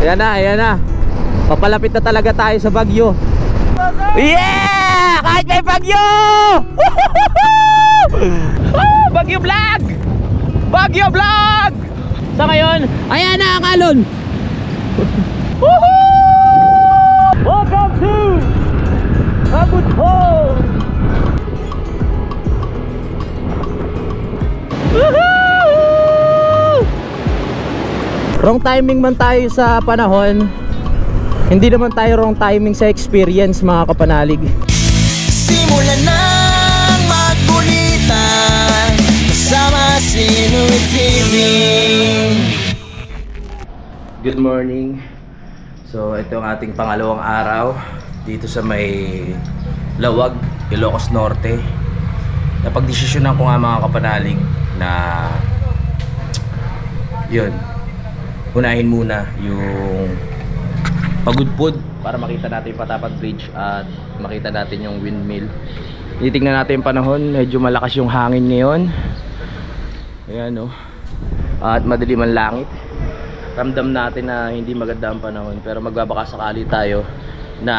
Ayan na, ayan na. Papalapit na talaga tayo sa Baguio. Yeah! Kahit may Baguio! Baguio vlog! Baguio vlog! Sa ngayon, ayan na ang alon. Welcome to Abud Hall. Wrong timing man tayo sa panahon, hindi naman tayo wrong timing sa experience, mga kapanalig. Simulan ng magkulitan kasama si Nuy TV. Good morning. So ito ang ating pangalawang araw dito sa may Lawag, Ilocos Norte. Napagdesisyonan ko nga, mga kapanalig, na yun, unahin muna yung pagudpod para makita natin yung Patapat Bridge at makita natin yung windmill. Titingnan natin yung panahon, medyo malakas yung hangin ngayon. Ayan o. At madilim ang langit. Ramdam natin na hindi maganda ang panahon, pero magbabaka sakali tayo na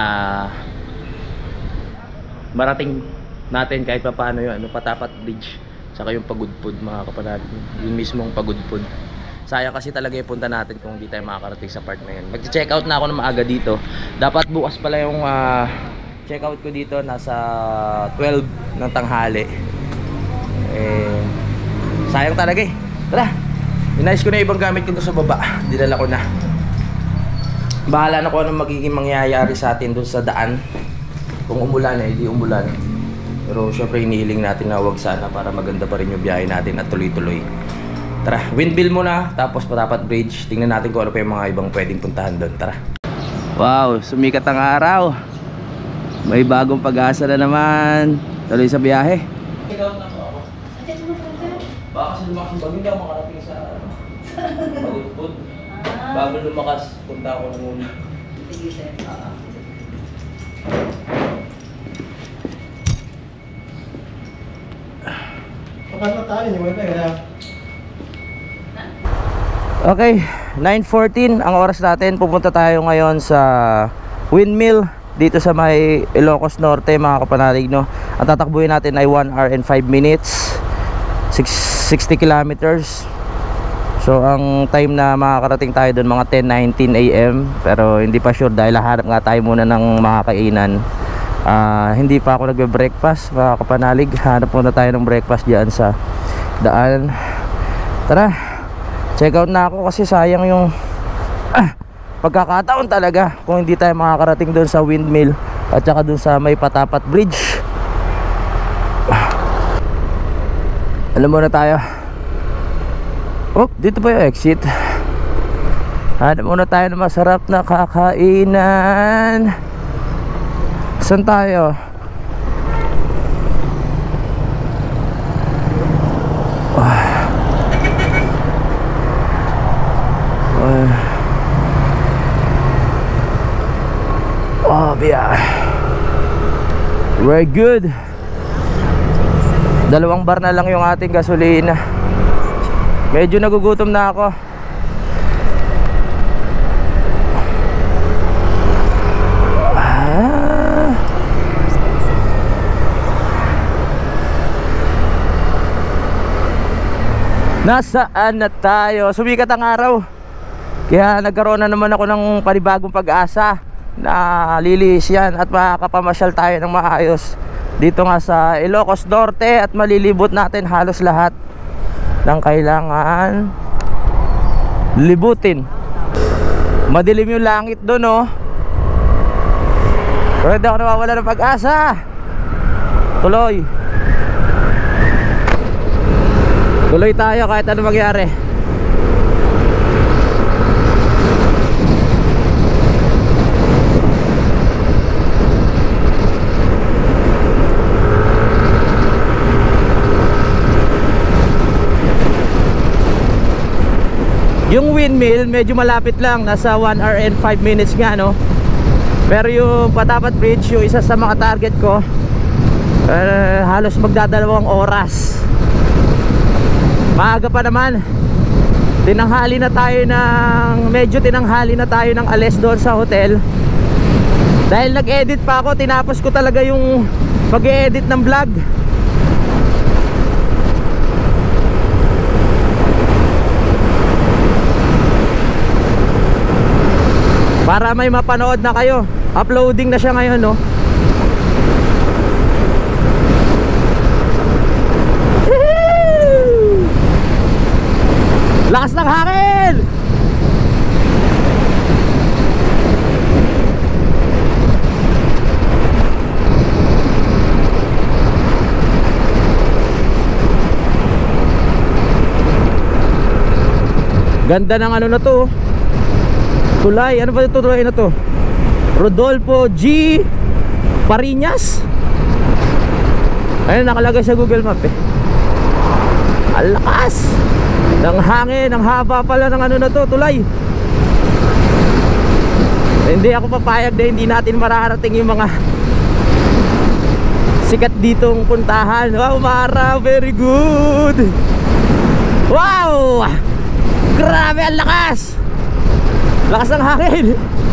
marating natin kahit pa paano yun, Patapat Bridge saka yung pagudpod, mga kapanalig, yung mismong pagudpod. Sayang kasi talaga yung punta natin kung hindi tayo makakarating sa part na yun. Mag-check out na ako ng maaga dito. Dapat bukas pala yung check out ko dito, nasa 12 ng tanghali. Sayang talaga eh. Tara, inayos ko na ibang gamit ko sa baba, dinala ko na. Bahala na kung anong magiging mangyayari sa atin doon sa daan. Kung umulan eh, hindi umulan. Pero syempre inihiling natin na huwag sana, para maganda pa rin yung biyahe natin at tuloy-tuloy. Tara, windmill muna, tapos Patapat Bridge. Tingnan natin kung ano pa yung mga ibang pwedeng puntahan doon. Tara. Wow, sumikat ang araw. May bagong pag-asa na naman. Tuloy sa biyahe. Ikaw na po ako. Baka kasi lumakas yung bagyo, hindi ako makarating sa pagudpod. Bago lumakas, punta ako na muna. Sige, sir. Okay, 9:14 ang oras natin. Pupunta tayo ngayon sa windmill dito sa may Ilocos Norte, mga kapanalig, no? Ang tatakbuhin natin ay 1 hour and 5 minutes, 60 kilometers. So ang time na makakarating tayo doon mga 10:19 AM, pero hindi pa sure dahil hahanap nga tayo muna ng mga kainan. Hindi pa ako nagbe-breakfast, mga kapanalig. Hanap muna tayo ng breakfast diyan sa daan. Tara, check out na ako kasi sayang yung pagkakataon talaga kung hindi tayo makakarating doon sa windmill at saka doon sa may Patapat Bridge. Alam mo na tayo. Oh, dito pa yung exit. Hanap muna tayo ng masarap na kakainan. Saan tayo? Oh, yeah. Very good. 2 bar na lang yung ating gasolina. Medyo nagugutom na ako. Nasaan na tayo? Sumikat ang araw. Kaya nagkaroon na naman ako ng panibagong pag-asa na lilis yan at makakapamasyal tayo ng maayos dito nga sa Ilocos Norte at malilibot natin halos lahat ng kailangan libutin. Madilim yung langit doon, oh. Pero hindi ako nawawala ng pag-asa. Tuloy tayo kahit ano mangyari. Yung windmill medyo malapit lang, nasa 1 hour and 5 minutes nga, no? Pero yung Patapat Bridge, yung isa sa mga target ko, halos magdadalawang oras. Maaga pa naman. tinanghali na tayo medyo tinanghali na tayo ng alas doon sa hotel. Dahil nag-edit pa ako, tinapos ko talaga yung pag-edit ng vlog. Para may mapanood na kayo. Uploading na siya ngayon, no? Lakas ng hangin! Ganda ng ano na to. Tulay, ano ba ito tulay na to? Rodolfo G. Pariñas. Ayun, nakalagay sa Google Map eh. Ang lakas ng hangin, ang haba pala ng ano na to, tulay. Hindi ako papayag na hindi natin mararating yung mga sikat ditong puntahan. Wow, Mara, very good. Wow! Grabe, ang lakas! Lakas ng hangin!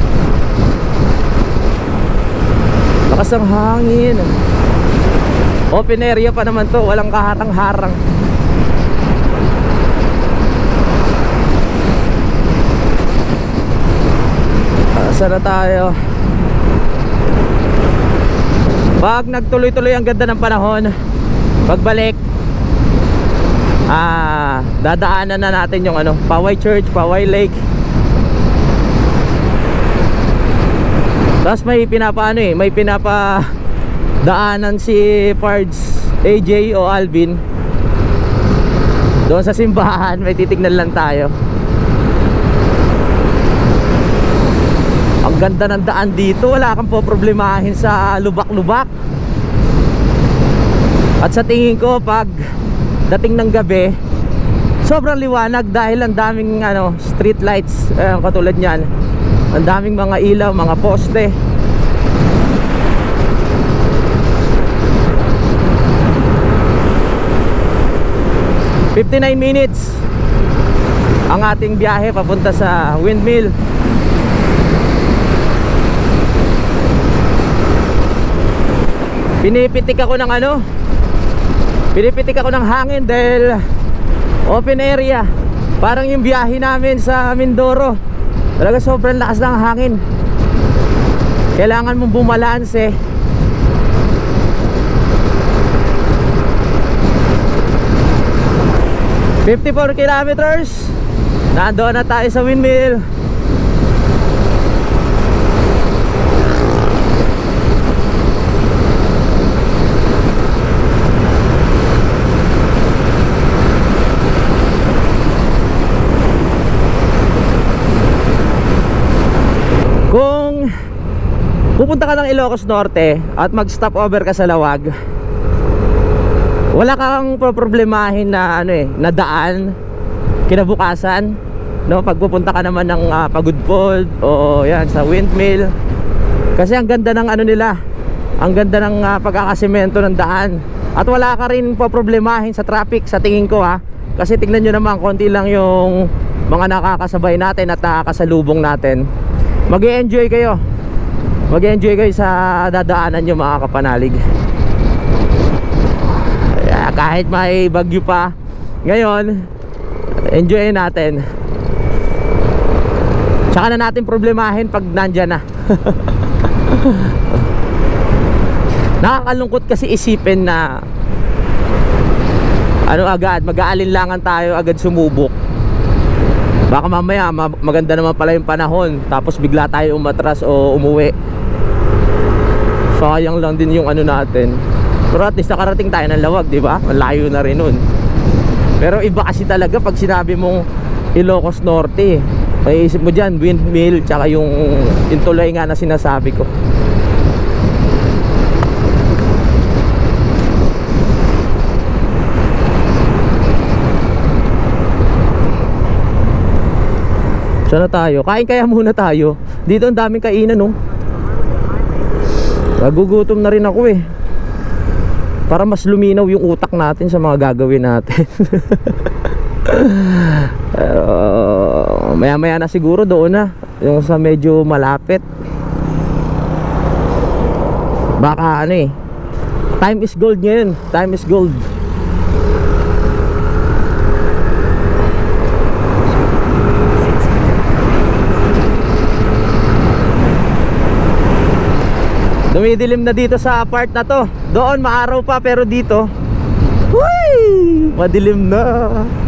Lakas ng hangin. Open area pa naman to, walang kaharang-harang. Saan na tayo? Pag nagtuloy-tuloy ang ganda ng panahon, pagbalik dadaanan na natin yung ano, Poway Church, Poway Lake. Tapos may may pinapadaanan si Pards, AJ o Alvin. Doon sa simbahan, may titignan lang tayo. Ang ganda ng daan dito, wala kang poproblemahin sa lubak-lubak. At sa tingin ko, pag dating ng gabi, sobrang liwanag dahil ang daming street lights, katulad niyan. Ang daming mga ilaw, mga poste. "59 minutes ang ating biyahe papunta sa windmill." Pinipitik ako ng hangin dahil open area. Parang yung biyahe namin sa Mindoro, talaga sobrang lakas ng hangin. Kailangan mong bumalanse. "54 kilometers. Nandoon na tayo sa windmill. Kung pupunta ka ng Ilocos Norte at mag-stop over ka sa Lawag, wala kang problemahin na na daan kinabukasan, no? Pag pupunta ka naman ng Pagudpod o yan sa windmill, kasi ang ganda ng nila, ang ganda ng pagkakasemento ng daan. At wala ka rin problemahin sa traffic sa tingin ko, kasi tingnan nyo naman, konti lang yung mga nakakasabay natin at nakakasalubong natin. Mag-e-enjoy kayo. Mag-e-enjoy kayo sa dadaanan nyo, mga kapanalig. Kahit may bagyo pa ngayon, enjoy natin. Tsaka na natin problemahin pag nandyan na. Nakakalungkot kasi isipin na agad, mag-aalinlangan tayo agad sumubok. Baka mamaya maganda naman pala yung panahon, tapos bigla tayo umatras o umuwi. Sayang lang din yung natin. Pero at least nakarating tayo ng Lawag, di ba? Malayo na rin nun. Pero iba kasi talaga pag sinabi mong Ilocos Norte, may isip mo dyan windmill, tsaka yung tulay nga na sinasabi ko. Saan na tayo? Kain kaya muna tayo. Dito ang daming kainan, no? Nagugutom na rin ako eh. Para mas luminaw yung utak natin sa mga gagawin natin. Pero maya maya na siguro doon na, yung sa medyo malapit. Baka ano eh, time is gold ngayon. Time is gold. Dumidilim na dito sa part na to. Doon maaraw pa, pero dito uy, madilim na.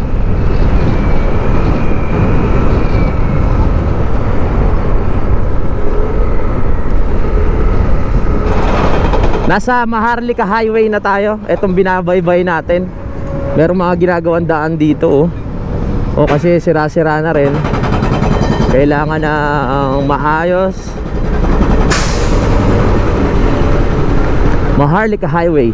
Nasa Maharlika Highway na tayo. Itong binabaybay natin. Merong mga ginagawang daan dito oh. O kasi sira-sira na rin. Kailangan na maayos. Maharlika Highway,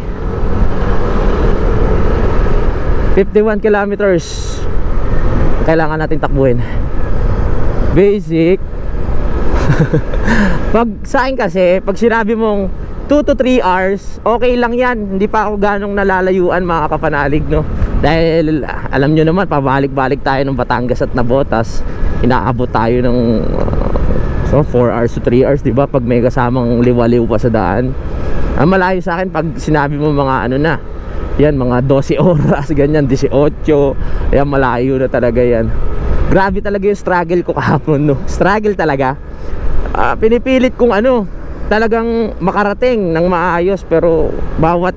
51 kilometers kailangan natin takbuhin. Basic. Pag sa akin kasi, pag sinabi mong 2 to 3 hours, okay lang yan. Hindi pa ako ganong nalalayuan, mga kapanalig, no? Dahil alam nyo naman, pabalik-balik tayo ng Batangas at Navotas. Inaabot tayo ng 4 hours to 3 hours, diba? Pag may kasamang liwaliw pa sa daan. Ang malayo sa akin pag sinabi mo mga ano na, yan, mga 12 oras, ganyan, 18. Yan, malayo na talaga yan. Grabe talaga yung struggle ko kahapon, no? Struggle talaga. Pinipilit kong ano, talagang makarating ng maayos. Pero bawat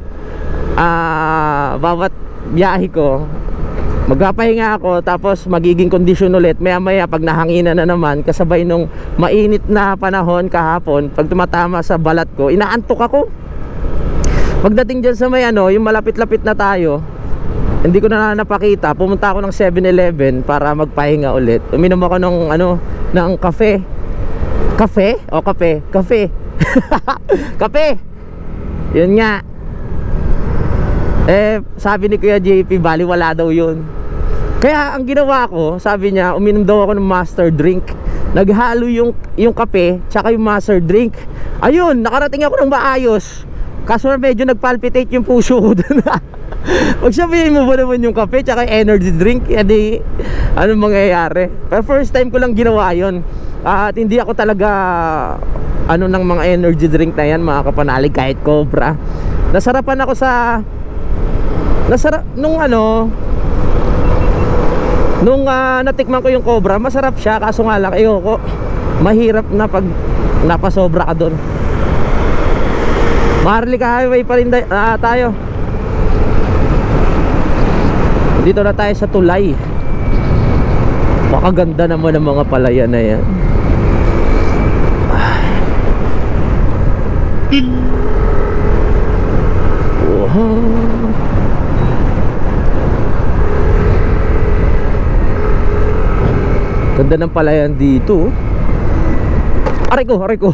biyahe ko, magpapahinga ako, tapos magiging kondisyon ulit. Maya maya pag nahanginan na naman, kasabay nung mainit na panahon kahapon, pag tumatama sa balat ko, inaantok ako. Pagdating dyan sa may ano, yung malapit-lapit na tayo, hindi ko na napakita. Pumunta ako ng 7-Eleven para magpahinga ulit. Uminom ako ng ano, ng kape. Kape? O kape? Kape. Kape. Yun nga. Eh, sabi ni Kuya JP, baliwala daw yun. Kaya ang ginawa ko, sabi niya, uminom daw ako ng master drink. Naghalo yung kape tsaka yung master drink. Ayun, nakarating ako ng maayos. Kaso medyo nagpalpitate yung puso ko dun. Pag sabihin mo ba naman yung kape tsaka energy drink, edi anong mangyayari? Pero first time ko lang ginawa yun. At hindi ako talaga ano ng mga energy drink na yan, mga kapanalig, kahit Cobra. Nasarapan ako sa nung ano, nung natikman ko yung Cobra, masarap siya. Kaso nga lang, ayoko, mahirap na pag napasobra ka doon. Maharlika Highway pa rin tayo. Dito na tayo sa tulay. Pakaganda naman ng mga palayan na yan. Wow. Ganda ng palayan dito. Aray ko, aray ko.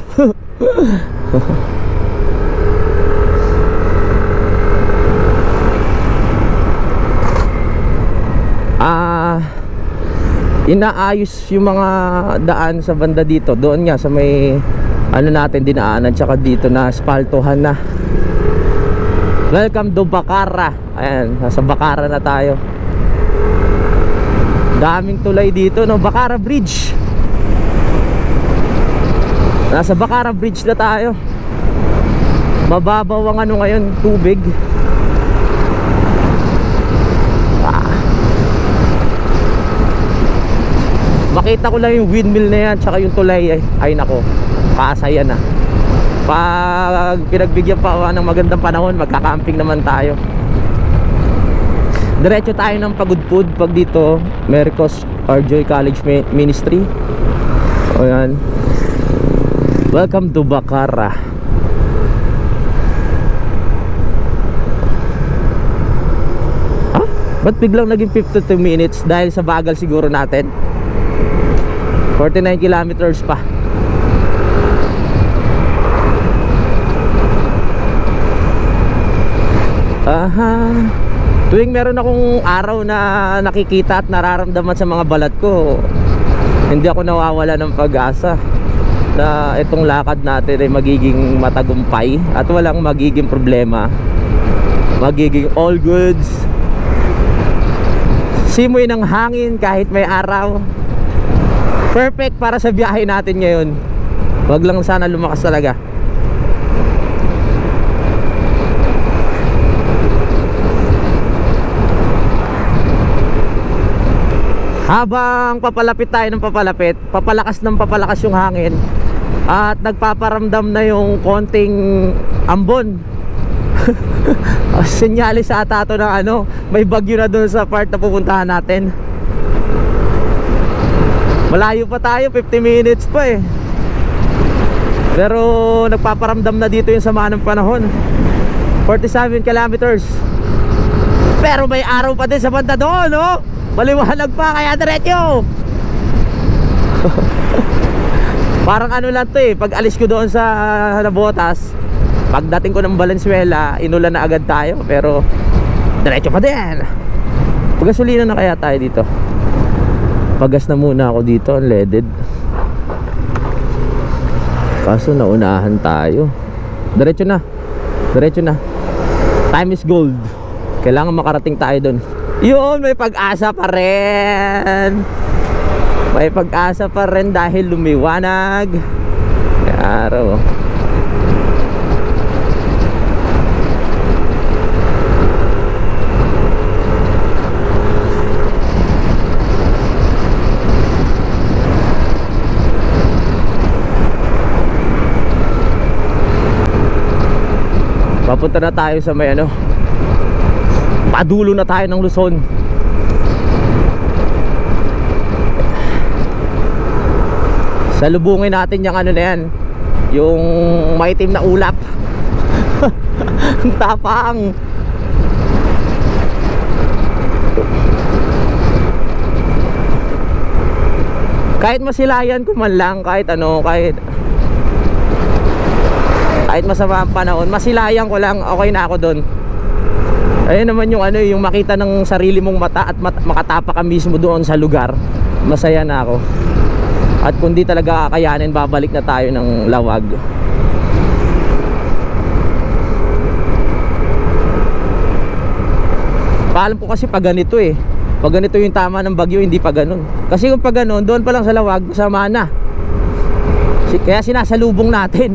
Inaayos yung mga daan sa banda dito. Doon nga sa may ano natin dinaanan, tsaka dito na aspaltohan na. Welcome to Bacara. Ayan, nasa Bacara na tayo. Daming tulay dito, no? Bacara Bridge. Nasa Bacara Bridge na tayo. Mababaw ang ano ngayon, tubig. Makita ko lang yung windmill na yan, tsaka yung tulay. Ay nako, kaasaya na. Pag pinagbigyan pa ng magandang panahon, magkakamping naman tayo. Diretso tayo ng Pagudpud. Pag dito, Mercos Arjoy College Ministry. O yan. Welcome to Bacara. Ha? Ba't biglang naging 52 minutes? Dahil sa bagal siguro natin. 49 kilometers pa. Aha. Tuwing meron akong araw na nakikita at nararamdaman sa mga balat ko, hindi ako nawawala ng pag-asa na itong lakad natin ay magiging matagumpay at walang magiging problema. Magiging all goods. Simoy ng hangin kahit may araw. Perfect para sa biyahe natin ngayon. Wag lang sana lumakas talaga. Habang papalapit tayo ng papalapit, papalakas ng papalakas yung hangin, at nagpaparamdam na yung konting ambon. Senyales ata to ng ano, may bagyo na dun sa part na pupuntahan natin. Malayo pa tayo, 50 minutes pa eh. Pero nagpaparamdam na dito yung sama ng panahon. 47 kilometers. Pero may araw pa din sa banda doon, no? Maliwanag pa, kaya diretso. Parang ano lang to eh, pag alis ko doon sa Nabotas, pagdating ko ng Valenzuela, inulan na agad tayo. Pero diretso pa din. Pagasolina na kaya tayo dito. Pagas na muna ako dito, unleaded. Kaso naunahan tayo. Diretso na. Diretso na. Time is gold. Kailangan makarating tayo doon. Yun, may pag-asa pa rin. May pag-asa pa rin dahil lumiwanag. May araw. Papunta na tayo sa may ano, padulo na tayo ng Luzon. Salubungin natin yung ano na yan, yung maitim na ulap. Tapang. Kahit masilayan ko man lang, kahit ano, kahit masama ang panahon, masilayan ko lang, okay na ako doon. Ayun naman yung ano, yung makita ng sarili mong mata at makatapa ka mismo doon sa lugar. Masaya na ako. At kung di talaga kakayanin, babalik na tayo ng Lawag. Paalam ko kasi pag ganito eh. Pag ganito yung tama ng bagyo, hindi pa ganun. Kasi kung pag ganun, doon pa lang sa Lawag, masama na. Kaya sinasalubong natin.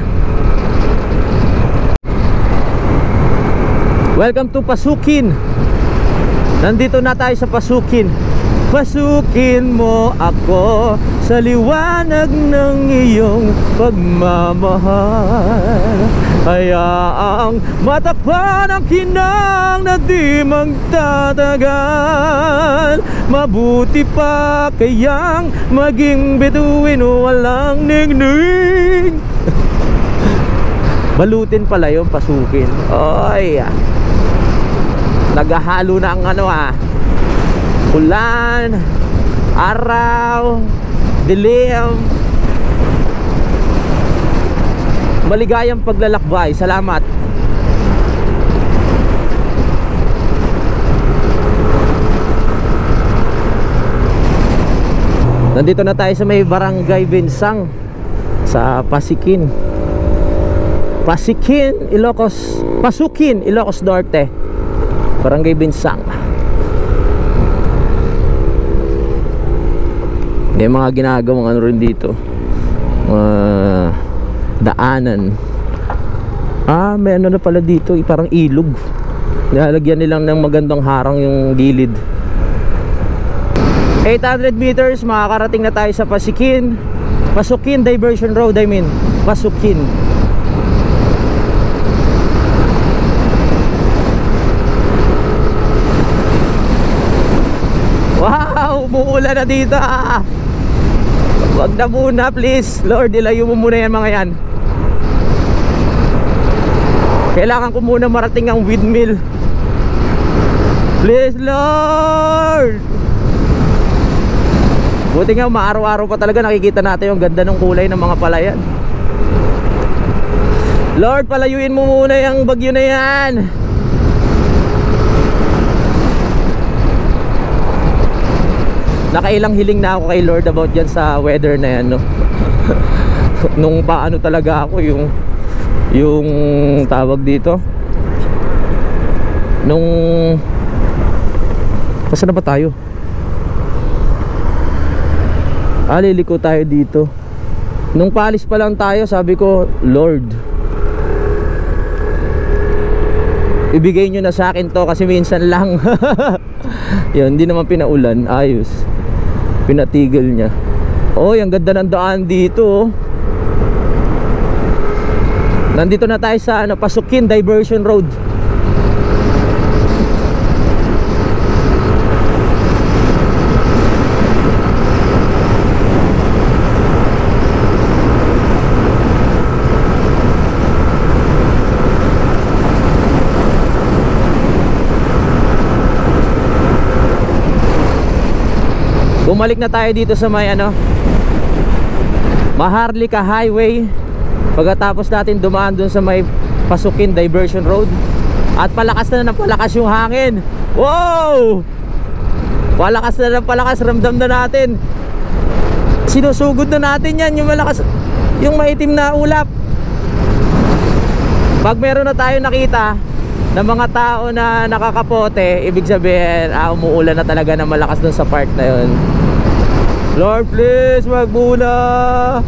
Welcome to Pasukin. Nandito na tayo sa Pasukin. Pasukin mo ako sa liwanag ng iyong pagmamahal. Hayaang matakpan ang kinang na di magtatagal. Mabuti pa kayang maging bituin o walang nignig. Balutin pala yung Pasukin. Oy, naghahalo na ang ano ulan, araw, dilim. Maligayang paglalakbay. Salamat. Nandito na tayo sa may Barangay Binsang sa Pasikin. Pasikin, Ilocos. Pasukin, Ilocos Norte. Barangay Binsang. May mga ginagawang ano rin dito, daanan. May ano na pala dito, parang ilog. Nilalagyan nilang ng magandang harang yung gilid. 800 meters, makakarating na tayo sa Pasikin. Pasukin Diversion Road, I mean Pasukin. Wow, umuulan na dito. Wag na muna please. Lord, ilayo mo muna yan mga yan. Kailangan ko muna marating ang windmill. Please Lord. Buti nga maaraw-araw pa talaga nakikita natin yung ganda ng kulay ng mga palayan. Lord, palayuin mo muna yung bagyo na yan. Nakailang hiling na ako kay Lord about dyan sa weather na yan, no? Nung paano talaga ako yung tawag dito, nung Saan na ba tayo? Liliko tayo dito. Nung paalis pa lang tayo, sabi ko, Lord, ibigay nyo na sa akin to kasi minsan lang. Yun, hindi naman pinaulan. Ayos. Pinatigil niya. Oh, ang ganda ng daan dito. Nandito na tayo sa Pasukin Diversion Road. Bumalik na tayo dito sa may Maharlika Highway. Pagkatapos natin dumaan dun sa may Pasukin Diversion Road. At palakas na ng palakas yung hangin. Wow! Palakas na ng palakas, ramdam na natin. Sinusugod na natin yan, yung malakas, yung maitim na ulap. Pag meron na tayo nakita ng mga tao na nakakapote, ibig sabihin, umuulan na talaga ng malakas dun sa part na yun. Lord, please, wag muna.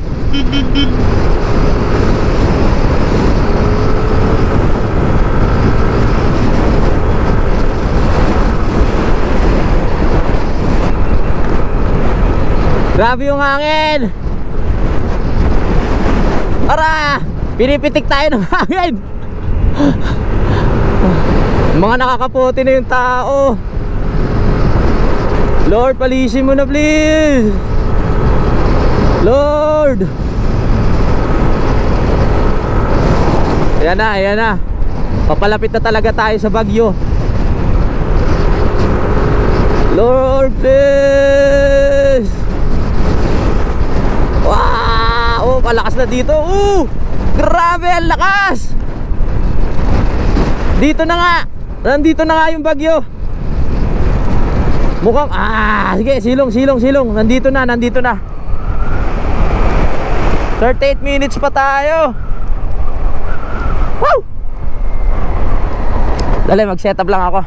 Grabe yung hangin. Ara, pinipitik tayo ng hangin. Mga nakakapote na yung tao. Lord, palisin mo na please. Lord. Ayan na, ayan na. Papalapit na talaga tayo sa bagyo. Lord, please. Wow, palakas na dito. Grabe, ang lakas. Dito na nga. Nandito na nga yung bagyo. Mukhang, sige, silong. Nandito na. 38 minutes pa tayo. Wow! Dali, mag-setup lang ako.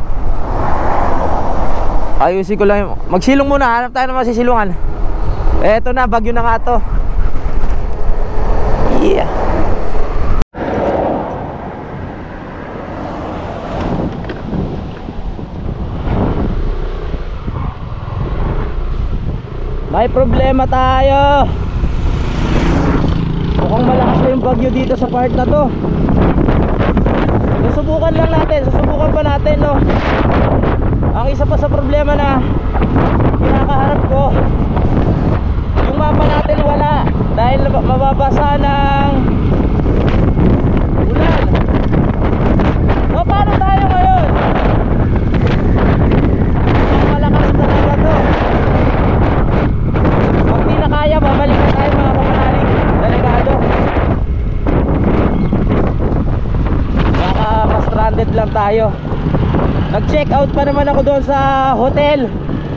Ayusin ko lang. Magsilong muna, hanap tayo ng masisilungan. Eto na, bagyo na nga to. Yeah. May problema tayo. Mukhang malakas na yung bagyo dito sa part na to. Susubukan lang natin, susubukan pa natin, no. Ang isa pa sa problema na kinakaharap ko, yung mapa natin wala dahil mababasa ng ulan. So paano tayo ngayon? Ang malakas talaga to. Pag di na kaya, babalik na tayo mga kamanaling delegado. Baka ma-stranded lang tayo. Nag-check out pa naman ako doon sa hotel.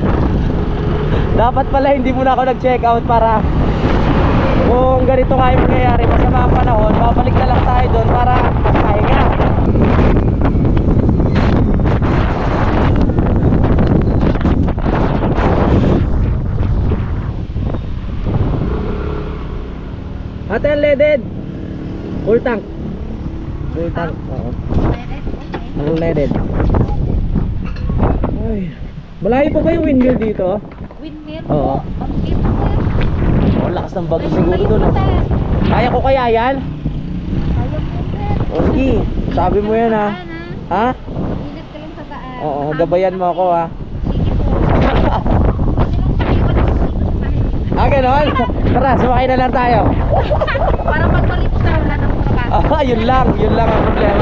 Dapat pala hindi muna ako nag-check out para kung ganito nga yung mangyayari, masama ang panahon, babalik na lang tayo doon para magpahinga. Ate, unleaded. Full tank. Full tank. Oo. Unleaded. Ay. Malayo pa ba yung windmill dito? Windmill? Oo. Ang kita ko yun. Oh, lakas ng bagyo siguro doon. Kaya ko kaya yan? Kaya po, sir. O sige, sabi mo yan ha. Ha? Init ka lang sa daan. Oo, gabayan mo ako ha. Sige po. Ganon? Tara, sumakay na lang tayo. Para magpalipot na wala ng mga Yun lang ang problema.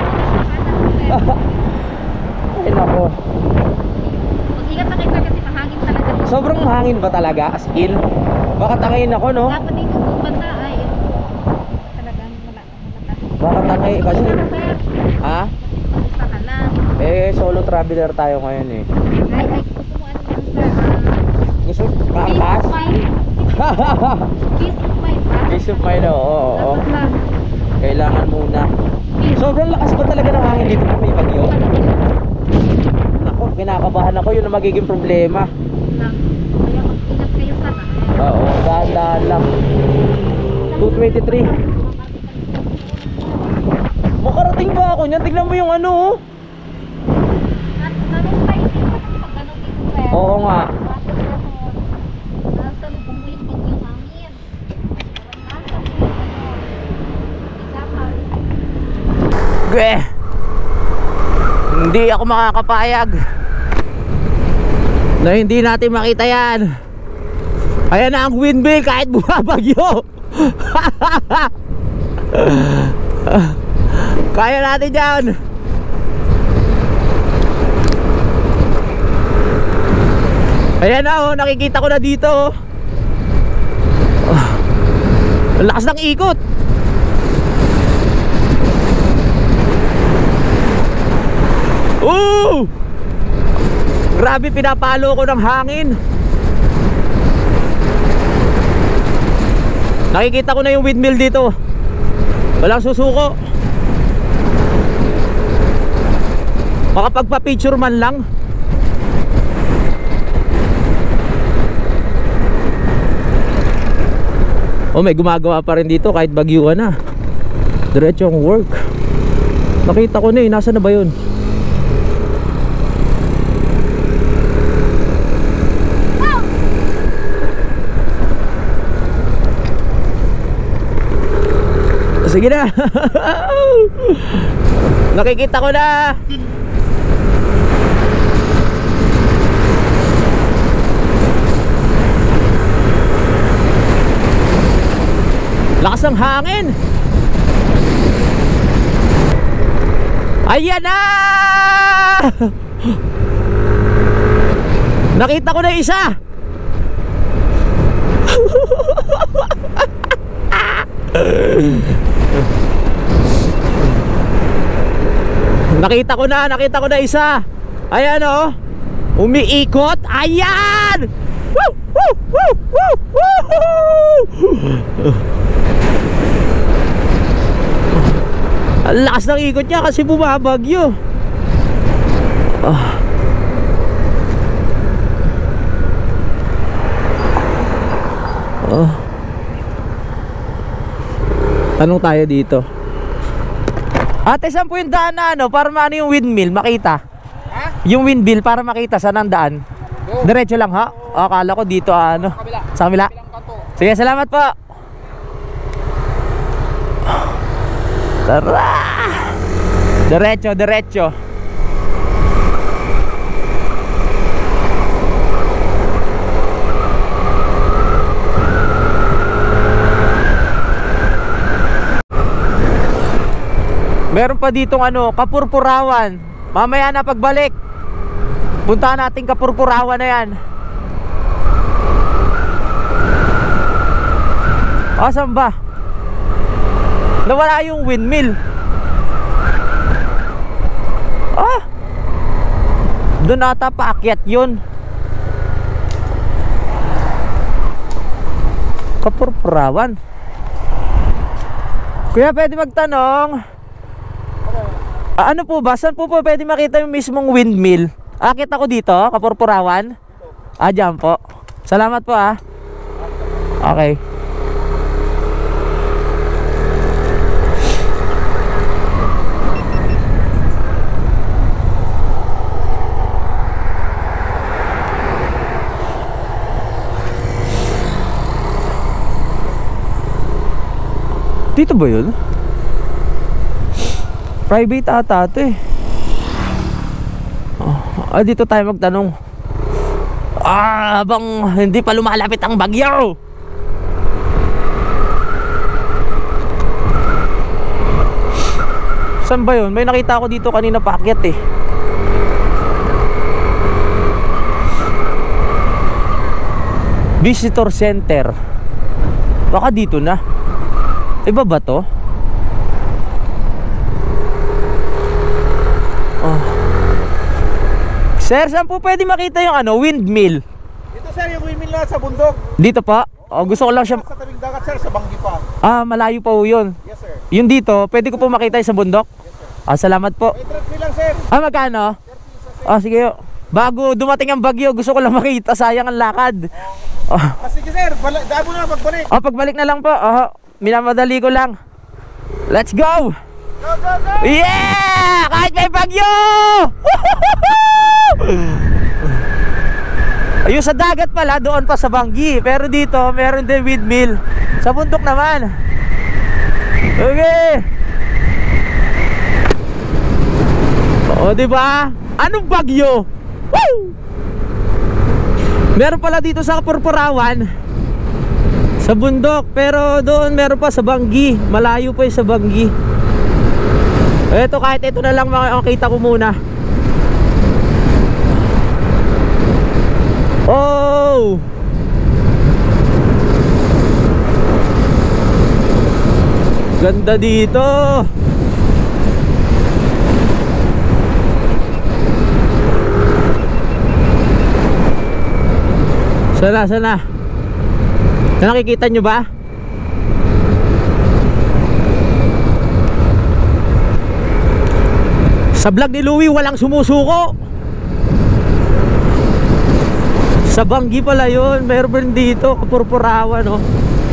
Ay nako. Mag-ingat na kayo sir kasi mahangin talaga. Sobrang hangin ba talaga? As in? Baka tangin ako, no? Dapat dito kung banda ay talagang malakas. Baka tangin kasi. Ano sir? Ha? Mag-isa ka lang. Solo traveler tayo ngayon eh. Ay, gusto mo ano yan sir? Gusto, Peace kaangkas? of mind. Peace of mind ba? Peace of mind, oo. Dapat lang. Kailangan muna. Peace. Sobrang lakas ba talaga ng hangin dito kung may bagyo? Ako. kinakabahan ako, yun ang magiging problema. Lang. Kaya mag-ingat kayo sa Oo, dahan-dahan lang. 223. Makarating ba ako niyan? Tignan mo yung ano, oh. Nanumpay din pa ng pag ano dito, sir. Oo nga. Nasa lubong mo yung bagyong hangin. Nasa mo yung ano. Gwe! Hindi ako makakapayag na hindi natin makita yan. Ayan na ang windmill kahit bumabagyo. Kaya natin yan. Ayan na, oh, nakikita ko na dito, oh. Ang lakas ng ikot. Ooh! Grabe, pinapalo ko ng hangin. Nakikita ko na yung windmill dito. Walang susuko. Makapagpa-picture man lang. Oh, may gumagawa pa rin dito kahit bagyuan na. Diretso ang work. Nakita ko na eh, nasa na ba yun? Sige na. Nakikita ko na. Lakas ng hangin. Ayan na. Nakita ko na isa. Nakita ko na isa. Ayan, oh. Umiikot. Ayan. Woo! Woo! Woo! Woo! Woo! Ang lakas ng ikot niya kasi bumabagyo. Tanong tayo dito. Ate, saan po yung daan na ano? Para maano yung windmill, makita? Ha? Yung windmill para makita saan ang daan? Diretso lang, ha? Akala ko dito ano. Sa kabila? Sige, salamat po. Tara! Diretso, diretso. Meron pa ditong ano, Kapurpurawan. Mamaya na pagbalik, puntahan natin Kapurpurawan na yan. Asan ba? Nawala yung windmill. Doon ata paakyat yun. Kapurpurawan. Kuya, pwede magtanong, ano po ba? Saan po pwede makita yung mismong windmill? Akit ako dito, Kapurpurawan. Diyan po. Salamat po, Okay. Dito ba yun? Private ata ito eh. Dito tayo magtanong. Habang hindi pa lumalapit ang bagyo. Saan ba yun? May nakita ako dito kanina paakyat eh. Visitor Center. Baka dito na. Iba ba to? Sir, saan po pwede makita yung ano, windmill? Dito sir, yung windmill na sa bundok. Dito pa? Gusto ko lang siya. Sa tabing dagat sir, sa Banggi pa. Malayo pa po yun. Yes sir. Yung dito, pwede ko po makita yung sa bundok? Yes sir. Salamat po. May 30 lang sir. Magkano? 30 isa sir. Sige. Bago dumating ang bagyo, gusto ko lang makita, sayang ang lakad. Oh, Sige sir, dabo na pagbalik. oh pagbalik na lang po. Oh, minamadali ko lang. Let's go! Go, go, go! Yeah! Kahit may bagyo! Ayun sa dagat pala, doon pa sa Banggi. Pero dito, meron din windmill. Sa bundok naman. Okay. O, diba? Anong bagyo? Woo! Meron pala dito sa Purpurawan, sa bundok. Pero doon meron pa sa Banggi. Malayo pa yung sa Banggi. Eto, kahit ito na lang makita ko muna. Oh! Ganda dito. Sana, sana. Nakikita nyo ba? Sa vlog ni Louie walang sumusuko. Sa Banggi pala yun. Meron dito, Purpurawan, no?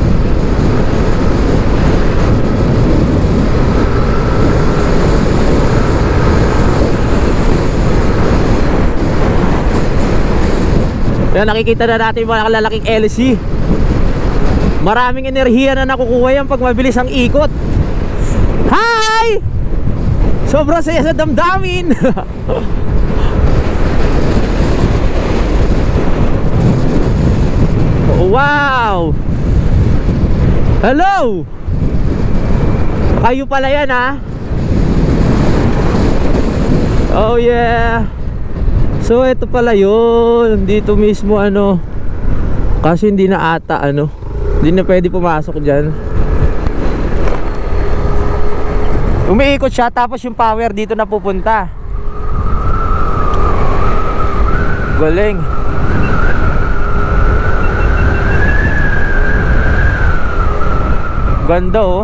Yan, nakikita na natin yung mga kalalaking LC. Maraming enerhiya na nakukuha yan pag mabilis ang ikot. Hi! Sobrang saya sa damdamin. Wow! Hello! Kayo pala yan, ha? Oh yeah. So ito pala yun. Dito mismo ano. Kasi hindi na ata ano. Hindi na pwede pumasok dyan. Umiikot siya tapos yung power dito na pupunta. Galing. Ganda oh.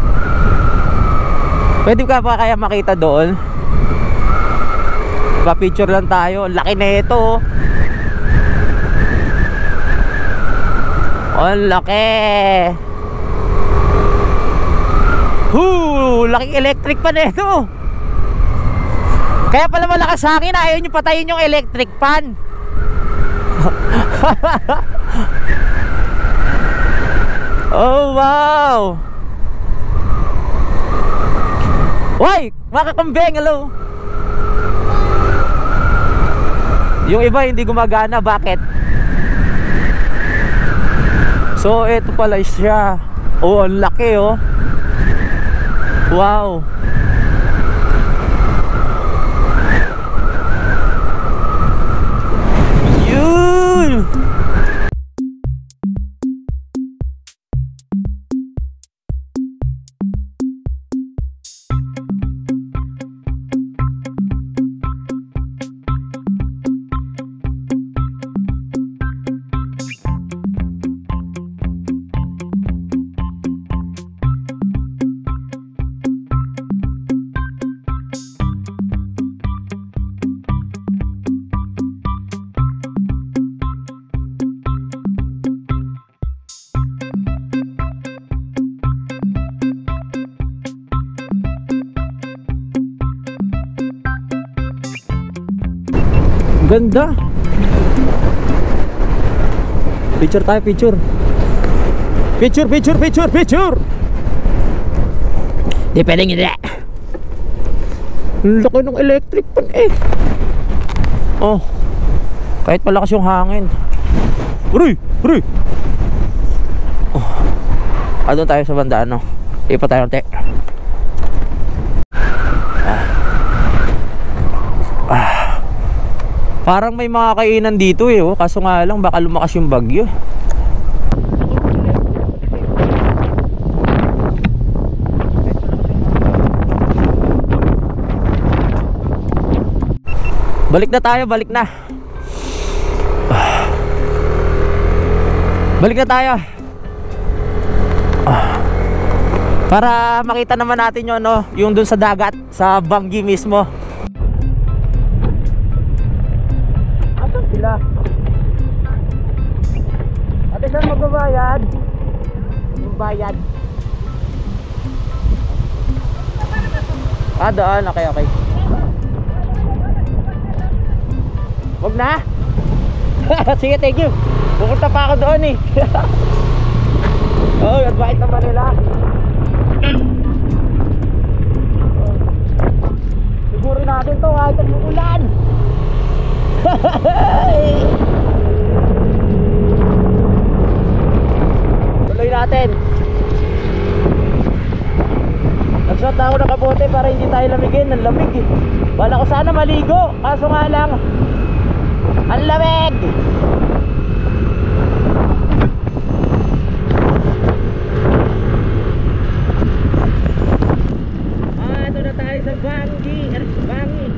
Pwede ka pa kaya makita doon? Pa-picture lang tayo. Laki na ito oh. Ang laki. Laking electric pan ito. Kaya pala malakas sa akin. Ayaw nyo patayin yung electric pan. Oh wow. Hoy, makakambeng, hello. Yung iba hindi gumagana, bakit? So ito pala siya. Oh, ang laki oh. Wow. Yun. Ganda. Picture tayo, picture. Picture, picture, picture, picture. Di pwedeng hindi. Ang laki ng electric pan eh. Oh. Kahit palakas yung hangin. Hurry, hurry. Oh. Doon tayo sa banda ano. Ipa tayo ng Parang may mga kainan dito eh oh. Kaso nga lang baka lumakas yung bagyo. Balik na tayo, balik na. Balik na tayo. Para makita naman natin yung ano, yung dun sa dagat, sa Banggi mismo. Saan magbabayad? Magbayad. Ah, doon. Okay, okay. Huwag na. Sige, thank you. Pupunta pa ako doon eh. Oh, advice naman nila. Siguro natin to kahit ang ulan. Tuloy natin. Nagsuot na ako ng kabote para hindi tayo lamigin. Ang lamig eh. Bala ko sana maligo, kaso nga lang ang lamig. Ito na tayo sa Bangi. Bangi.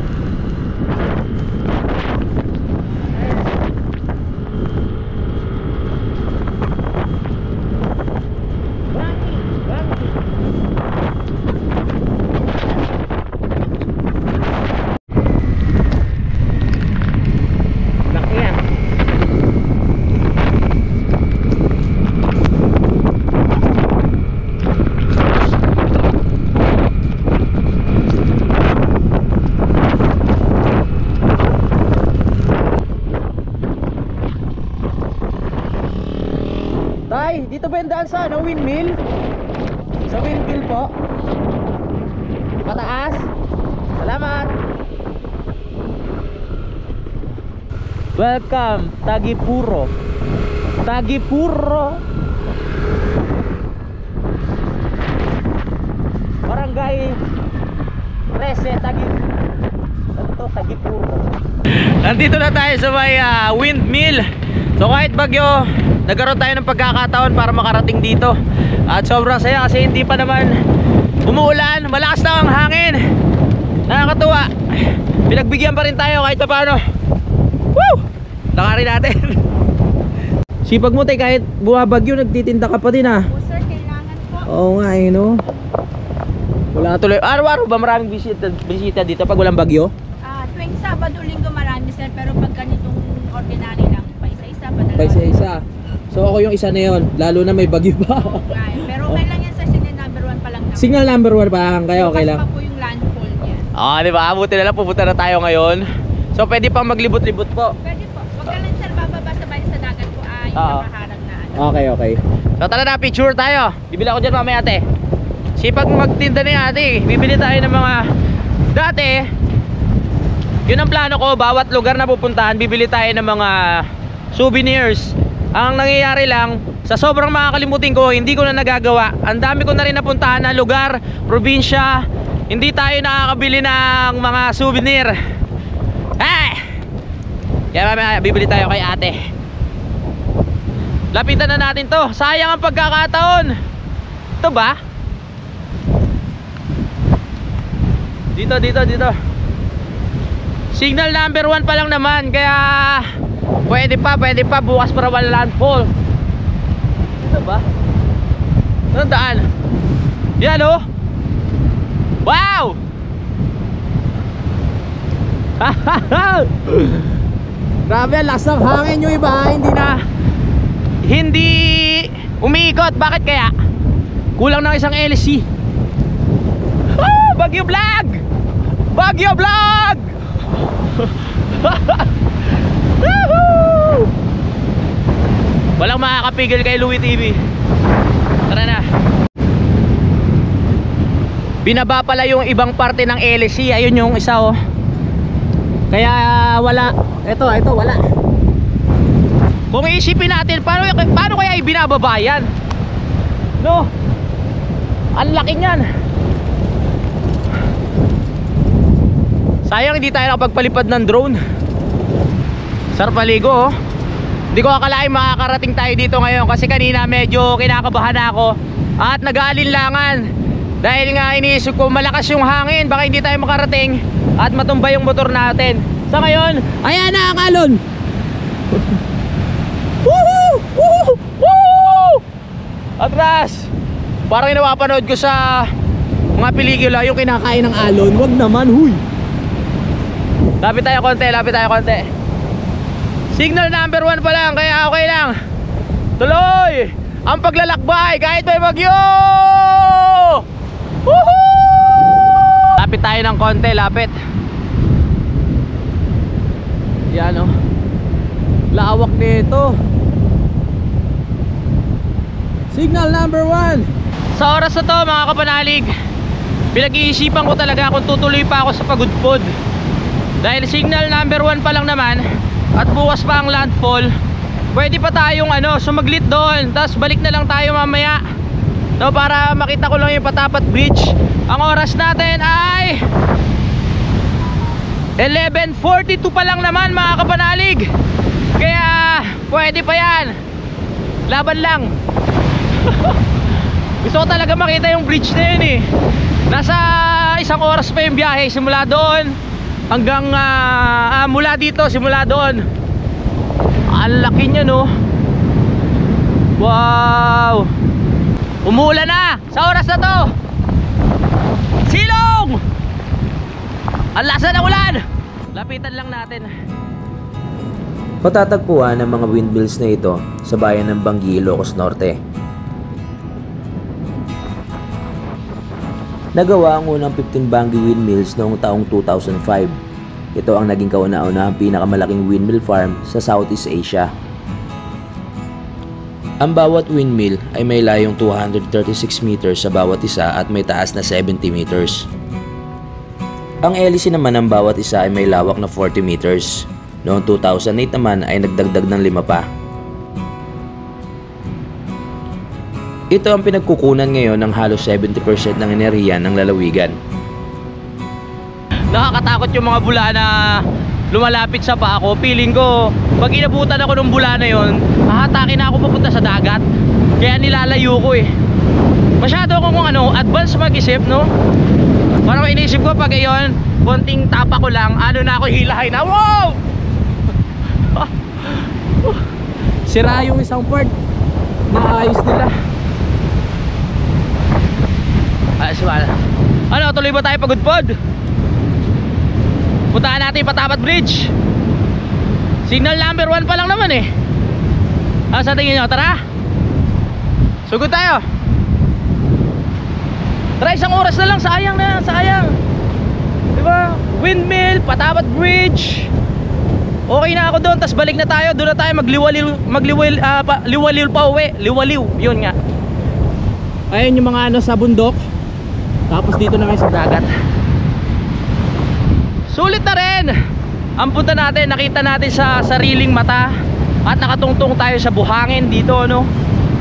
Tay, dito ba yung daan sa ano, windmill? Sa windmill po. Pataas. Salamat. Welcome, Tagipuro. Tagipuro. Barangay 13, Tagipuro. Nandito na tayo sa may windmill. So kahit bagyo, nagkaroon tayo ng pagkakataon para makarating dito. At sobrang saya kasi hindi pa naman umuulan, malakas na ang hangin. Nakakatuwa. Pinagbigyan pa rin tayo kahit paano. Woo! Lakarin natin. Sipag mo tayo, kahit bumabagyo nagtitinda ka pa din ah. Po sir, kailangan po. Oo nga eh no. Wala tuloy. Araw-araw ba maraming bisita dito pag walang bagyo? Tuwing Sabado, Linggo marami sir, pero pag ganitong ordinary lang, pa-isa-isa, padalawa. Paisa-isa. So ako yung isa na yun, lalo na may bagyo pa. Pero okay lang yan sir, signal number 1 pa lang naman. Signal number 1 pa lang kayo, okay lang. Bukas pa po yung landfall niya. Di ba? Buti na lang pupunta na tayo ngayon. So pwede pang maglibot-libot po. Pwede po. Huwag ka lang sir, bababa sa bayan sa dagat po, yung Oo. nakaharang na ano. Okay, okay. So tara na, picture tayo. Bibili ako dyan mamaya ate. Sipag magtinda ni ate, bibili tayo ng mga dati. Yun ang plano ko, bawat lugar na pupuntahan, bibili tayo ng mga souvenirs. Ang nangyayari lang, sa sobrang makakalimutin ko, hindi ko na nagagawa. Ang dami ko na rin napuntahan na lugar, probinsya. Hindi tayo nakakabili ng mga souvenir. Kaya mamaya bibili tayo kay ate. Lapitan na natin to. Sayang ang pagkakataon. Ito ba? Dito. Signal number 1 pa lang naman. Kaya pwede pa. Bukas para wala landfall. Ito ba? Anong daan? Yan oh. Wow! Grabe, lakas ng hangin yung iba. Hindi umiikot. Bakit kaya? Kulang ng isang LC. Bagyo vlog! Bagyo vlog! Walang makakapigil kay Louie TV. Tara na. Binaba pala yung ibang parte ng LC. Ayun yung isa oh. Kaya wala. Ito wala. Kung iisipin natin, paano kaya ibinababa yan? No? Ang laki niyan. Sayang hindi tayo nakapagpalipad ng drone. Sarap maligo oh. Hindi ko akalain makakarating tayo dito ngayon, kasi kanina medyo kinakabahan ako at nag-aalinlangan dahil nga iniisip ko malakas yung hangin, baka hindi tayo makarating at matumba yung motor natin. Sa ngayon, ayan na ang alon. Woohoo! Woohoo! Woohoo! Atras! Parang napapanood ko sa mga pelikula yung kinakain ng alon. Wag naman, huy. Lapit tayo konti. Signal number 1 pa lang, kaya okay lang. Tuloy ang paglalakbay kahit may bagyo! Woohoo! Lapit tayo ng konti, lapit. Yan oh. Lawak nito. Signal number 1. Sa oras na to mga kapanalig, pinag-iisipan ko talaga kung tutuloy pa ako sa pagudpod. Dahil signal number 1 pa lang naman at bukas pa ang landfall, pwede pa tayong sumaglit doon, tapos balik na lang tayo mamaya, no, para makita ko lang yung Patapat Bridge. Ang oras natin ay 11:42 pa lang naman mga kapanalig. Kaya pwede pa yan. Laban lang. Gusto ko talaga makita yung bridge na yun eh. Nasa 1 oras pa yung biyahe simula doon hanggang mula dito, simula doon. Ang laki niya no. Wow. Umuulan na sa oras na to. Silong! Ang lasa ng ulan. Lapitan lang natin. Patatagpuan ang mga windmills na ito sa bayan ng Banggi, Ilocos Norte. Nagawa ang unang 15 Banggi windmills noong taong 2005. Ito ang naging kauna-unahang pinakamalaking windmill farm sa Southeast Asia. Ang bawat windmill ay may layong 236 meters sa bawat isa at may taas na 70 meters. Ang hélice naman ng bawat isa ay may lawak na 40 meters. Noong 2008 naman ay nagdagdag ng 5 pa. Ito ang pinagkukunan ngayon ng halos 70% ng enerhiya ng lalawigan. Nakakatakot yung mga bula na lumalapit sa paa ko. Feeling ko, pag inabutan ako ng bula na yon, hahatakin na ako papunta sa dagat. Kaya nilalayo ko eh. Masyado akong advance mag-isip, no? Parang inisip ko pag iyon, konting tapa ko lang, na ako hilahay na. Wow! Sira yung isang part. Naayos nila. Ayos ba? Tuloy ba tayo pagudpod? Puntahan natin yung Patapat Bridge. Signal number 1 pa lang naman eh. Sa tingin nyo, tara. Sugod tayo. Tara, 1 oras na lang, sayang na, sayang. Diba? Windmill, Patapat Bridge. Okay na ako doon, tas balik na tayo. Doon na tayo liwaliw pa uwi. Liwaliw, yun nga. Ayun yung mga sa bundok. Tapos dito naman sa dagat. Sulit na rin ang punta natin. Nakita natin sa sariling mata. At nakatungtong tayo sa buhangin dito, no?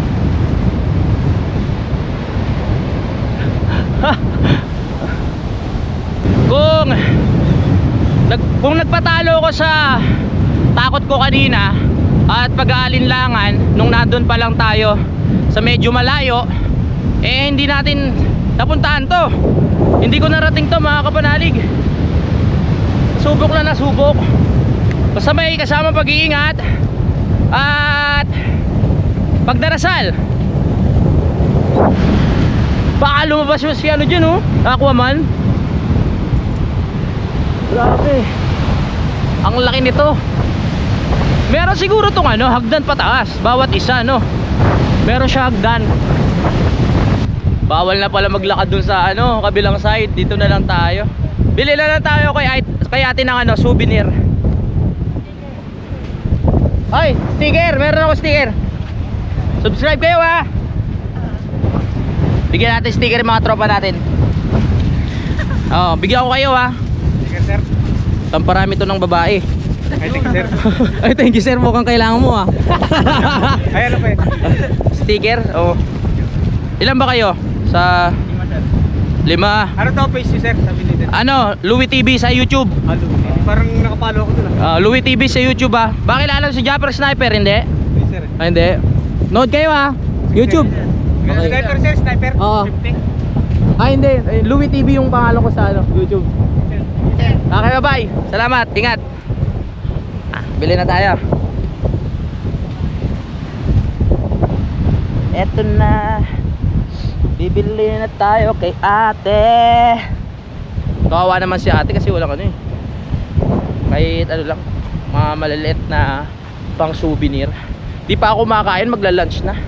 Kung nagpatalo ko sa takot ko kanina at pag-aalinlangan nung nandun pa lang tayo sa medyo malayo, hindi natin napuntahan to. Hindi ko narating to mga kapanalig. Subok na nasubok. Basta may kasama pag-iingat at pagdarasal. Baka lumabas yung si dyan, oh, Aquaman. Grabe. Ang laki nito. Meron siguro tong hagdan pataas. Bawat isa, no? Meron siya hagdan. Bawal na pala maglakad dun sa kabilang side. Dito na lang tayo. Bili na lang tayo kay ate ng souvenir. Ay, sticker. Meron ako sticker. Subscribe kayo, ha. Bigyan natin sticker yung mga tropa natin. Bigyan ko kayo, ha. Sige, sir. Tamparami to ng babae. Ay, thank you, sir. Ay, thank you, sir. Mukhang kailangan mo, ha. Ay, ano pa yun? Sticker? Ilan ba kayo? Sa 5. Ano to page niyo, sir? Sabi nito. Louie TV sa YouTube. Parang nakapalo ako dun, Louie TV sa YouTube, ha. Bakit alam si Japper Sniper? Hindi? Hindi, sir. Hindi. Nood kayo, ha. YouTube. Okay. Sniper, sir. Sniper. Oo. 50. Hindi. Louie TV yung pangalan ko sa YouTube. Okay, bye-bye. Salamat. Ingat. Bili na tayo. Eto na. Bibili na tayo kay ate. Kawawa naman si ate kasi walang kahit lang, mga maliliit na pang souvenir. Di pa ako makain, magla-lunch na.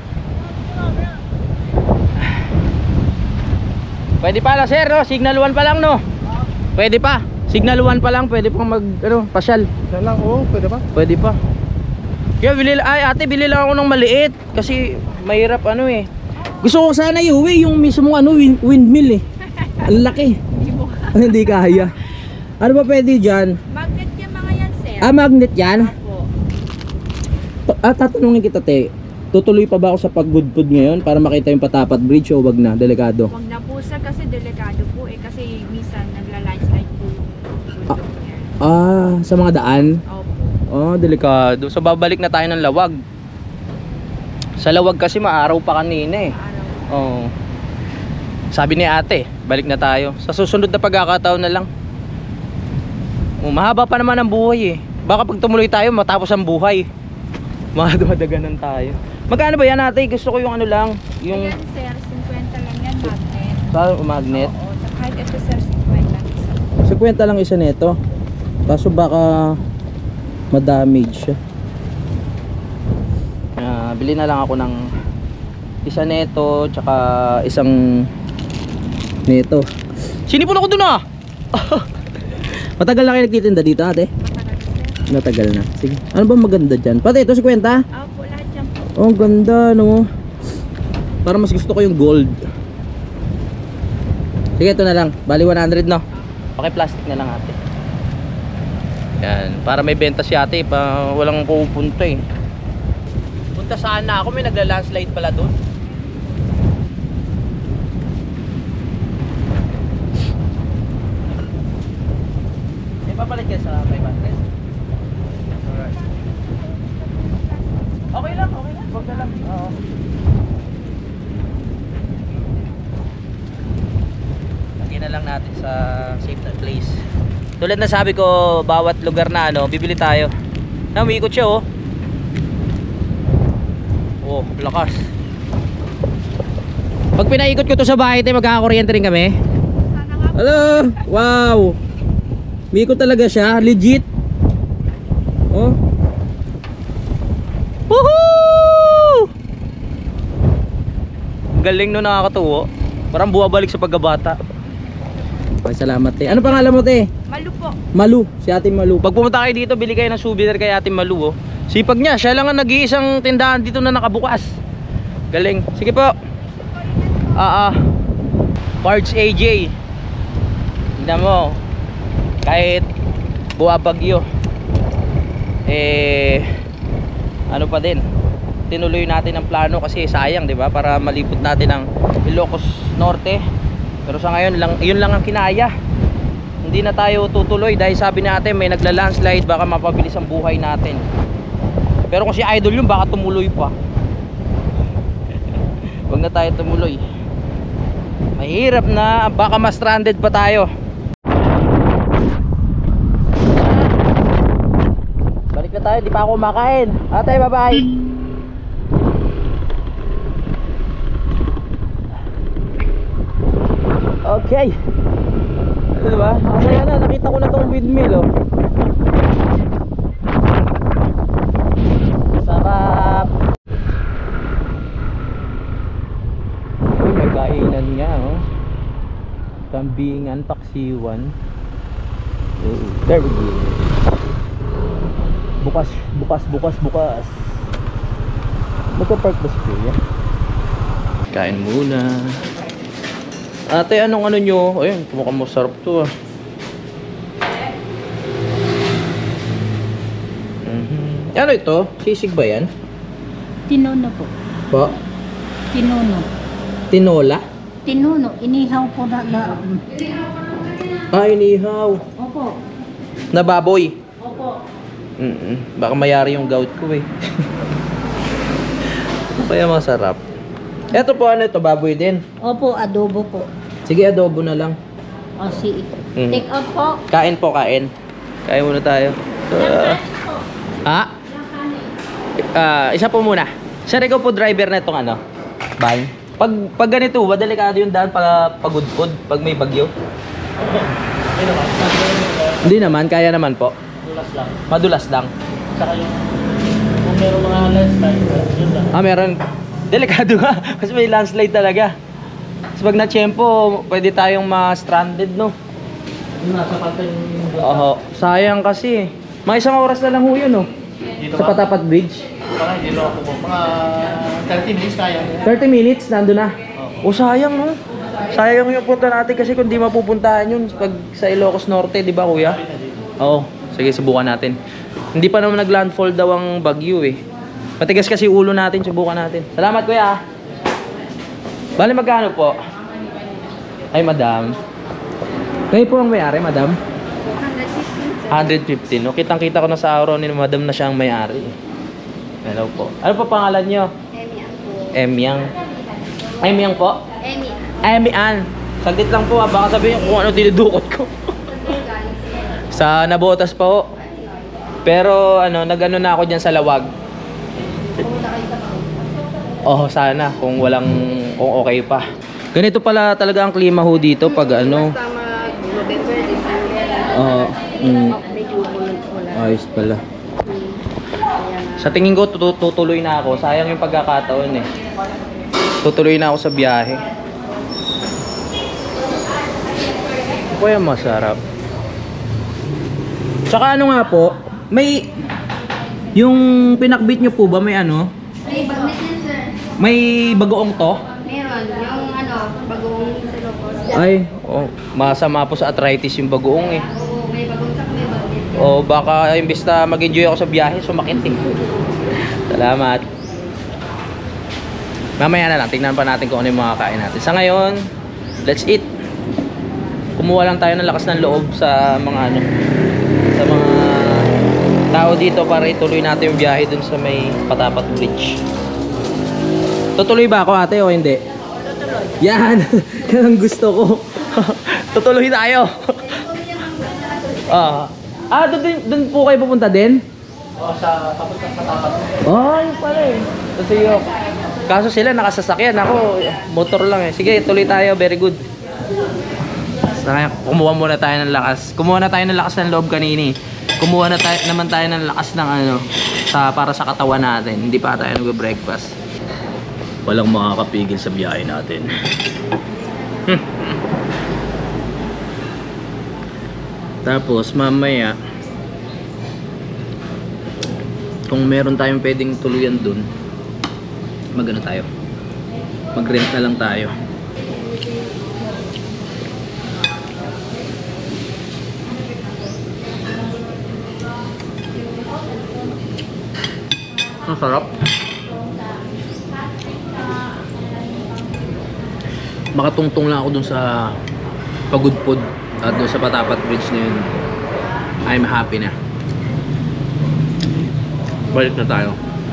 Pwede pa lang sir, no? Signal 1 pa lang, no? Pwede pa. Signal 1 pa lang, pwede pang mag, pasyal. Yan lang, oo, pwede ba? Pwede pa. Kaya ate, bili lang ako ng maliit. Kasi mahirap eh. Gusto ko sana iuwi yung mismo windmill eh. Ang laki. Hindi kaya. Ano ba pwede dyan? Magnet yung mga yan, sir. Magnet yan? Opo. Tatanungin kita, te. Tutuloy pa ba ako sa pag-good ngayon para makita yung Patapat Bridge o wag na? Delikado. Huwag na po, sir, kasi delikado po eh. Kasi minsan nagla-landslide po yung bundok niya. Sa mga daan? Opo. Delikado. So babalik na tayo ng Lawag. Sa Lawag kasi maaraw pa kanina eh. Araw. Sabi ni ate, balik na tayo. Sa susunod na pagkakataon na lang. Mahaba pa naman ang buhay eh. Baka pag tumuloy tayo, matapos ang buhay. Madadaganan tayo. Magkano ba yan ate? Gusto ko yung lang. Yung Ayan, sir, 50 lang yan, magnet. magnet. Oo, kahit ito, sir, 50 lang isa. 50 lang isa nito. Kaso baka ma-damage siya. Bili na lang ako ng isa neto tsaka isang neto. Sinipon ako dun ah. Matagal na kayo nagtitinda dito ate? Matagal, sir. Matagal na. Sige. Ano ba maganda dyan? Pati ito 50? Opo, lahat yan po. Oh, ang ganda no. Para mas gusto ko yung gold. Sige, ito na lang. Bali 100 no. Paki-plastic na lang ate. Yan, para may benta si ate pa walang pupunta eh. Punta saan na ako, may nagla-landslide pala doon. May papalit ka sa may basket? Alright. Okay lang, okay lang. Wag na lang. Oo. Lagyan na lang natin sa safe na place. Tulad na sabi ko, bawat lugar na bibili tayo. Umiikot siya oh. Oh, lakas. Pag pinaikot ko to sa bahay, magkakakuryente rin kami. Sana nga po. Hello! Wow! Umiikot talaga siya, legit. Oh. Woohoo! Galing no, nakakatuwa. Parang buwabalik sa pagkabata. Okay, salamat te. Ano pangalan mo te? Malu po. Malu, si Ate Malu. Pag pumunta kayo dito, bili kayo ng souvenir kay Ate Malu oh. Sipag niya, siya lang ang nag-iisang tindahan dito na nakabukas. Galing. Sige po. Parts AJ. Tignan mo. Kahit buwabagyo, ano pa din, tinuloy natin ang plano kasi sayang, 'di ba? Para malipot natin ang Ilocos Norte. Pero sa ngayon lang, yun lang ang kinaya. Hindi na tayo tutuloy dahil sabi natin may nagla-landslide, baka mapabilis ang buhay natin. Pero kung si Idol yun, baka tumuloy pa. Huwag na tayo tumuloy. Mahirap na, baka ma-stranded pa tayo. Balik na tayo, di pa ako makain. Ate, bye-bye. Okay. Ano ba? Masaya na, nakita ko na tong windmill oh. Sarap. Uy, may kainan nga oh. Kambingan, paksiwan. Oh, very good. Bukas. Magpa-park ba si Kuya? Kain muna. Ate, anong nyo? Ayun, mukhang masarap to ah. Ano ito? Sisig ba yan? Tinuno po. Po? Tinuno. Tinola? Tinuno. Inihaw po na. Inihaw. Opo. Na baboy? Opo. Baka mayari yung gout ko eh. Kaya masarap. Ito po, ano ito? Baboy din. Opo, adobo po. Sige, adobo na lang. O, si Mm. take out po. Kain po, kain. Kain muna tayo. Isa po muna. Sir, ikaw po driver na itong van. Pag ganito, ba delikado yung daan pagudpod pag may bagyo? Hindi naman, kaya naman po. Madulas lang. Saka yung meron mga landslide, yun lang. Ah, meron. Delikado nga. Kasi may landslide talaga. Kasi pag na-tiyempo, pwede tayong ma-stranded, no? Yung nasa pantay yung Oo. Sayang kasi. Mga isang oras na lang ho yun, no? dito Sa ba? Patapat Bridge. Parang hindi lang ako po. Mga 30 minutes kaya. 30 minutes, nandun na. O sayang, no? Sayang yung punta natin kasi kung di mapupuntahan yun pag sa Ilocos Norte, di ba kuya? Oo. Sige, subukan natin. Hindi pa naman nag-landfall daw ang bagyo eh. Matigas kasi ulo natin, subukan natin. Salamat kuya. Bale magkano po? Ay madam. Kayo po ang may-ari, madam? 115. No? Kitang-kita ko na sa araw ni madam na siya ang may-ari. Hello po. Ano po pangalan nyo? Emian po. Emyang. Emyang po? Emian. Emian. Saglit lang po ha. Baka sabihin kung ano dinudukot ko. Sa Nabotas pa ho. Pero ano, nag-ano na ako dyan sa Lawag. Oh, sana kung kung okay pa. Ganito pala talaga ang klima ho dito pag ano. November, December. Oo. Medyo ulan. Ayos pala. Sa tingin ko tutuloy na ako. Sayang yung pagkakataon eh. Tutuloy na ako sa biyahe. Kaya masarap. Tsaka ano nga po, may yung pinakbit nyo po ba may ano? May bagnet yan, sir. May bagoong to? Meron. Yung bagong Ilocos. Ay, oh, masama po sa arthritis yung bagoong eh. Oo, may bagong sak, may bagnet. O baka imbis na mag-enjoy ako sa biyahe, sumakit eh. Salamat. Mamaya na lang, tingnan pa natin kung ano yung mga kain natin. Sa ngayon, let's eat. Kumuha lang tayo ng lakas ng loob sa mga ano, sa mga tao dito para ituloy natin yung biyahe dun sa may Patapat Bridge. Tutuloy ba ako ate o hindi? Tutuloy. Yan! Yan ang gusto ko. Tutuloy tayo. Doon po kayo pupunta din? O, sa papuntang Patapat. Oh, yun pala eh. Kasi yung kaso sila nakasasakyan. Ako, motor lang eh. Sige, tuloy tayo. Very good. Kumuha muna tayo ng lakas. Kumuha na tayo ng lakas ng loob kanini. Kumuha na naman tayo ng lakas ng ano para sa katawan natin. Hindi pa tayo nag-breakfast. Walang makakapigil sa biyahe natin. Tapos mamaya kung meron tayong pwedeng tuluyan dun, magano tayo, mag-rent na lang tayo. Ang sarap. Makatungtong lang ako dun sa Pagudpod at dun sa Patapat Bridge na yun. I'm happy na. Balik na tayo.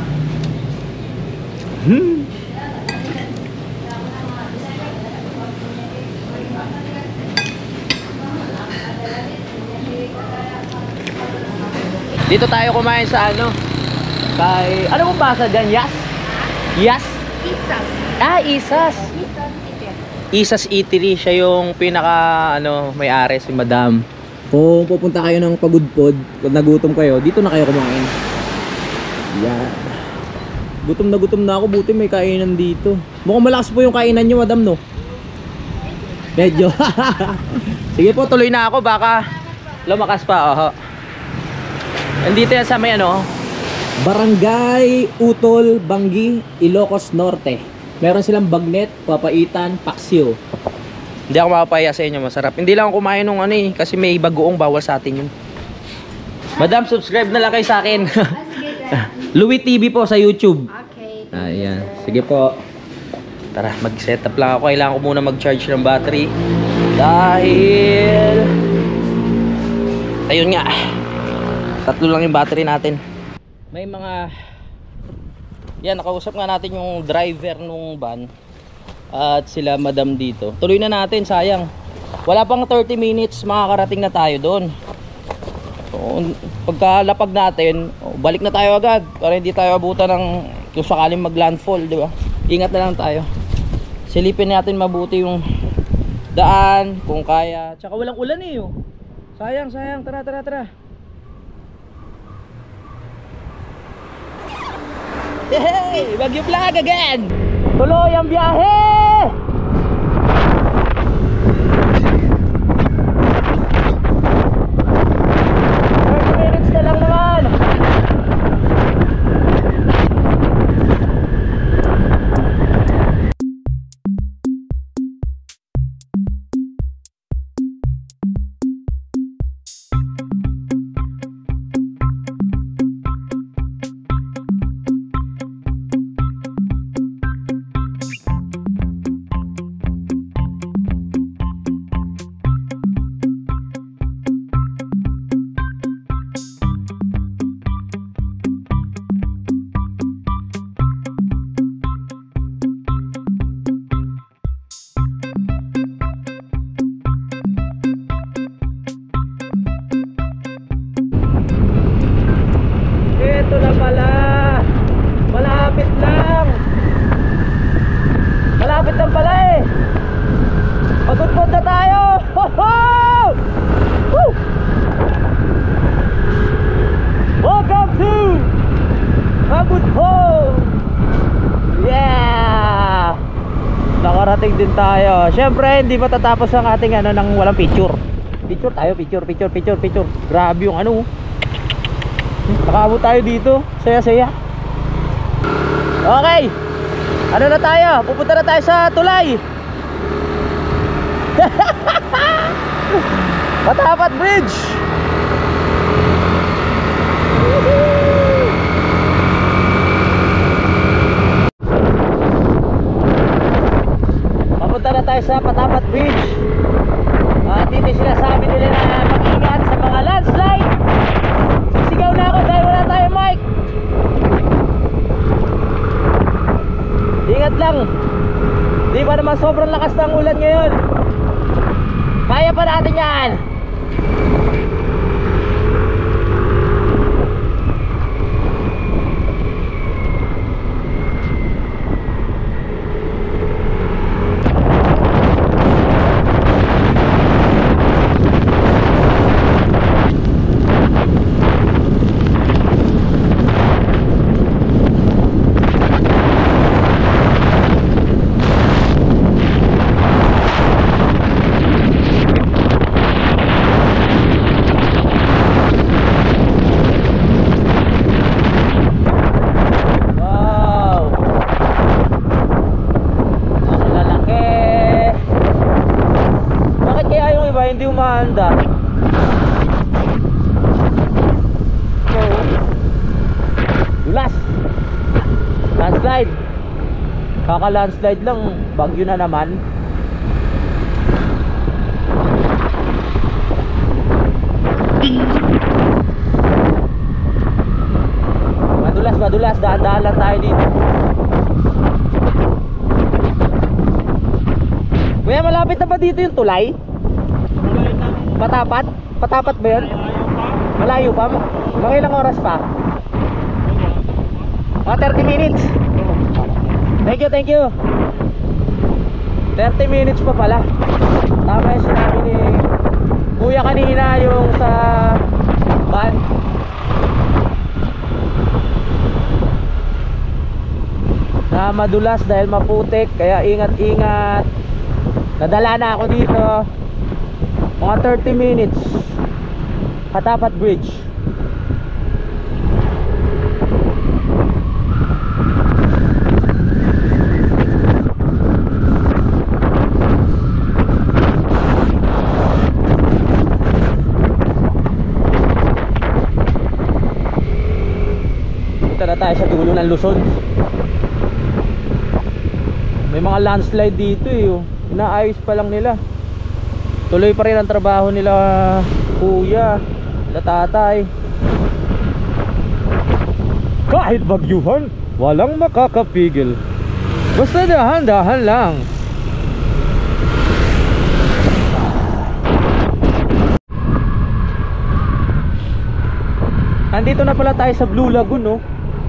Dito tayo kumain sa ano? Kay... Ano pong basa dyan? Yas? Yas? Isas. Ah, Isas. Isas Eatery. Siya yung pinaka may-ari, si Madam. Kung pupunta kayo ng Pagudpod, kung nagutom kayo, dito na kayo kumain. Yan. Gutom na ako, buti may kainan dito. Mukhang malakas po yung kainan nyo, Madam, no? Medyo. Sige po, tuloy na ako, baka lumakas pa. Andito yan sa may Barangay Utol, Bangi, Ilocos Norte. Meron silang bagnet, papaitan, paksiw. Hindi ako mapapaya sa inyo, masarap. Hindi lang ako kumain nung kasi may bagoong, bawal sa atin yun. Madam, subscribe na lang kayo sa akin. Louie TV po sa YouTube. Okay. Ayan, sige po. Tara, mag-setup lang ako. Kailangan ko muna mag-charge ng battery. Dahil ayun nga, 3 lang yung battery natin. May mga nakausap nga natin yung driver nung van at sila Madam dito. Tuloy na natin, sayang. Wala pang 30 minutes, makakarating na tayo doon. So, pagkalapag natin, balik na tayo agad para hindi tayo abutan ng kung sakaling mag-landfall, di ba? Ingat na lang tayo. Silipin natin mabuti yung daan, kung kaya. Tsaka walang ulan eh, oh. Sayang. Tara. Hey! Baguio Vlog again! Tuloy ang biyahe! 30 minutes na lang naman! Ito na pala. Malapit lang. Malapit lang pala eh. Pagod-pod na tayo. Ho-ho! Woo! Welcome to Pagod-pod. Yeah! Nakarating din tayo. Siyempre hindi matatapos ang ating ng walang picture. Picture tayo, picture. Grabe yung nakaabot tayo dito. Saya-saya. Okay. Ano na tayo? Pupunta na tayo sa tulay. Patapat Bridge. Papunta na tayo sa Patapat Bridge. At dito sinasabi nila na mag-ingat sa mga landslide. Sigaw na ako dahil wala tayong mic. Ingat lang. Di ba naman sobrang lakas ng ulan ngayon? Kaya pa natin yan. Hindi umahanda. So, dulas. Landslide. Kaka-landslide lang, bagyo na naman. Madulas, daan-daan lang tayo dito. Kuya, malapit na ba dito yung tulay? Patapat? Patapat ba yun? Malayo pa? Mga ilang oras pa? Mga 30 minutes. Thank you. 30 minutes pa pala. Tama yung sinabi ni Kuya kanina yung sa van. Na madulas dahil maputik. Kaya ingat-ingat. Nadala na ako dito. Mga 30 minutes. Patapat Bridge. Punta na tayo sa dulo ng Luzon. May mga landslide dito eh. Inaayos pa lang nila. Tuloy pa rin ang trabaho nila kuya, nila tatay. Kahit bagyuhan, walang makakapigil. Basta dahan-dahan lang. Nandito na pala tayo sa Blue Lagoon, no?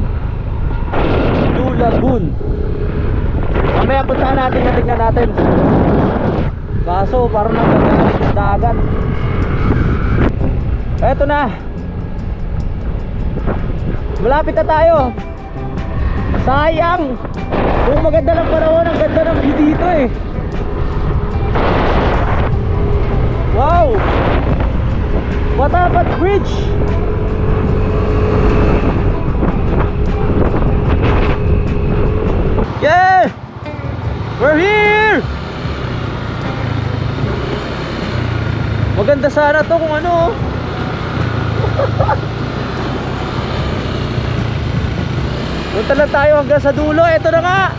Blue Lagoon. Mamaya puntahan natin, tingnan natin. Kaso parang nagagalit sa dagat. Eto na. Malapit na tayo. Sayang! Kung maganda lang panahon, ang ganda ng view dito eh. Wow! Matapat Bridge! Yeah! We're here! Maganda sana to kung ano. Punta na tayo hanggang sa dulo. Ito na nga.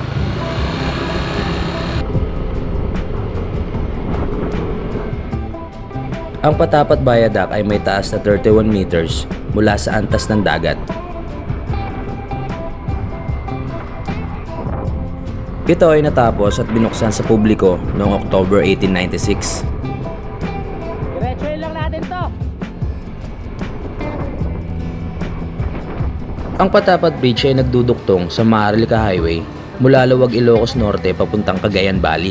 Ang Patapat Viaduct ay may taas na 31 meters mula sa antas ng dagat. Ito ay natapos at binuksan sa publiko noong October 1896. Diretsuhin lang natin to. Ang Patapat Bridge ay nagduduktong sa Maharlika Highway mula Luwag, Ilocos Norte papuntang Cagayan Valley.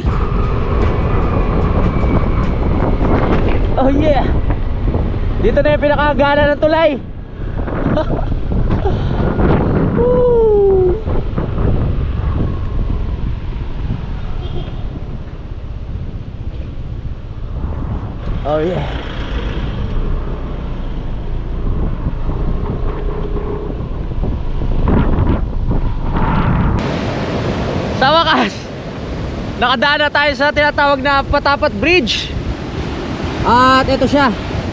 Oh yeah! Dito na yung pinakagana ng tulay. Woo! Oh yeah. Sa wakas, nakadaan na tayo sa tinatawag na Patapat Bridge. At ito siya.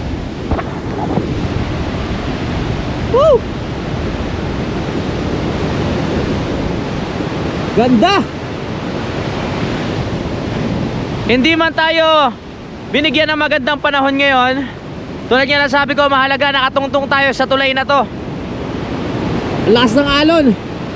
Woo! Ganda! Hindi man tayo binigyan ng magandang panahon ngayon. Tulad nga na sabi ko, mahalaga nakatungtong tayo sa tulay na to. Lakas ng alon.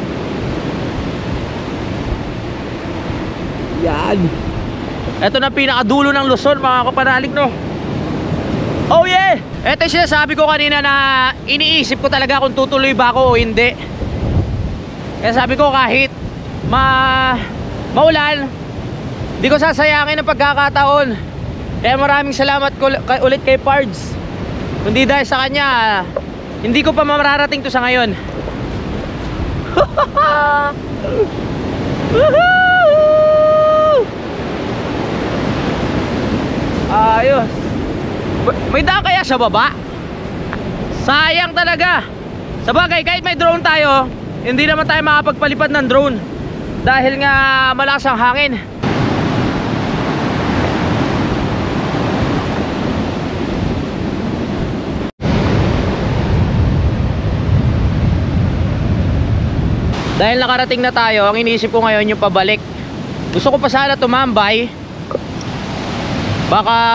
Yan. Ito na pinakadulo ng Luzon, mga kapanalig, no? Oh yeah! Ito yung sinasabi ko kanina na iniisip ko talaga kung tutuloy ba ako o hindi. Kaya sabi ko kahit maulan, di ko sasayangin ang pagkakataon. Kaya maraming salamat ulit kay Pards. Kundi dahil sa kanya, hindi ko pa mararating to sa ngayon. Ayos. May daan kaya sa baba? Sayang talaga. Sabagay, kahit may drone tayo, hindi naman tayo makapagpalipad ng drone dahil nga malakas ang hangin. Dahil nakarating na tayo, ang iniisip ko ngayon yung pabalik. Gusto ko pa sana tumambay. Baka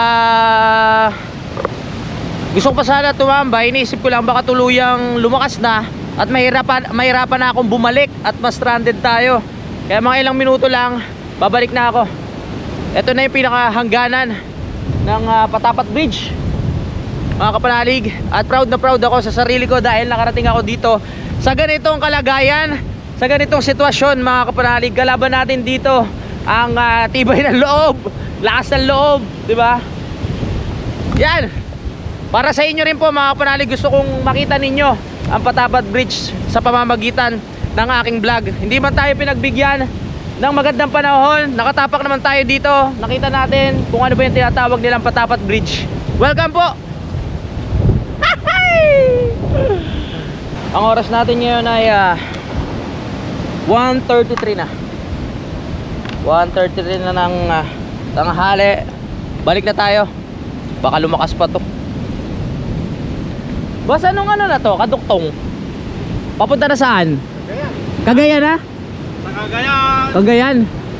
gusto ko pa sana tumambay. Iniisip ko lang baka tuluyang lumakas na at mahirapan na akong bumalik at mas stranded tayo. Kaya mga ilang minuto lang, babalik na ako. Ito na yung pinakahangganan ng Patapat Bridge, mga kapanalig. At proud na proud ako sa sarili ko dahil nakarating ako dito sa ganitong kalagayan, sa ganitong sitwasyon, mga kapanalig. Kalaban natin dito ang tibay ng loob, lakas ng loob, di ba? Yan. Para sa inyo rin po, mga kapanalig, gusto kong makita ninyo ang Patapat Bridge sa pamamagitan ng aking vlog. Hindi man tayo pinagbigyan ng magandang panahon, nakatapak naman tayo dito. Nakita natin kung ano ba yung tinatawag nilang Patapat Bridge. Welcome po. Ang oras natin ngayon ay 1:33 na. 1:33 na ng tanghali. Balik na tayo. Baka lumakas pa to. Boss, anong ano na to? Kaduktong. Papunta na saan? Cagayan na? Sa Cagayan, Cagayan.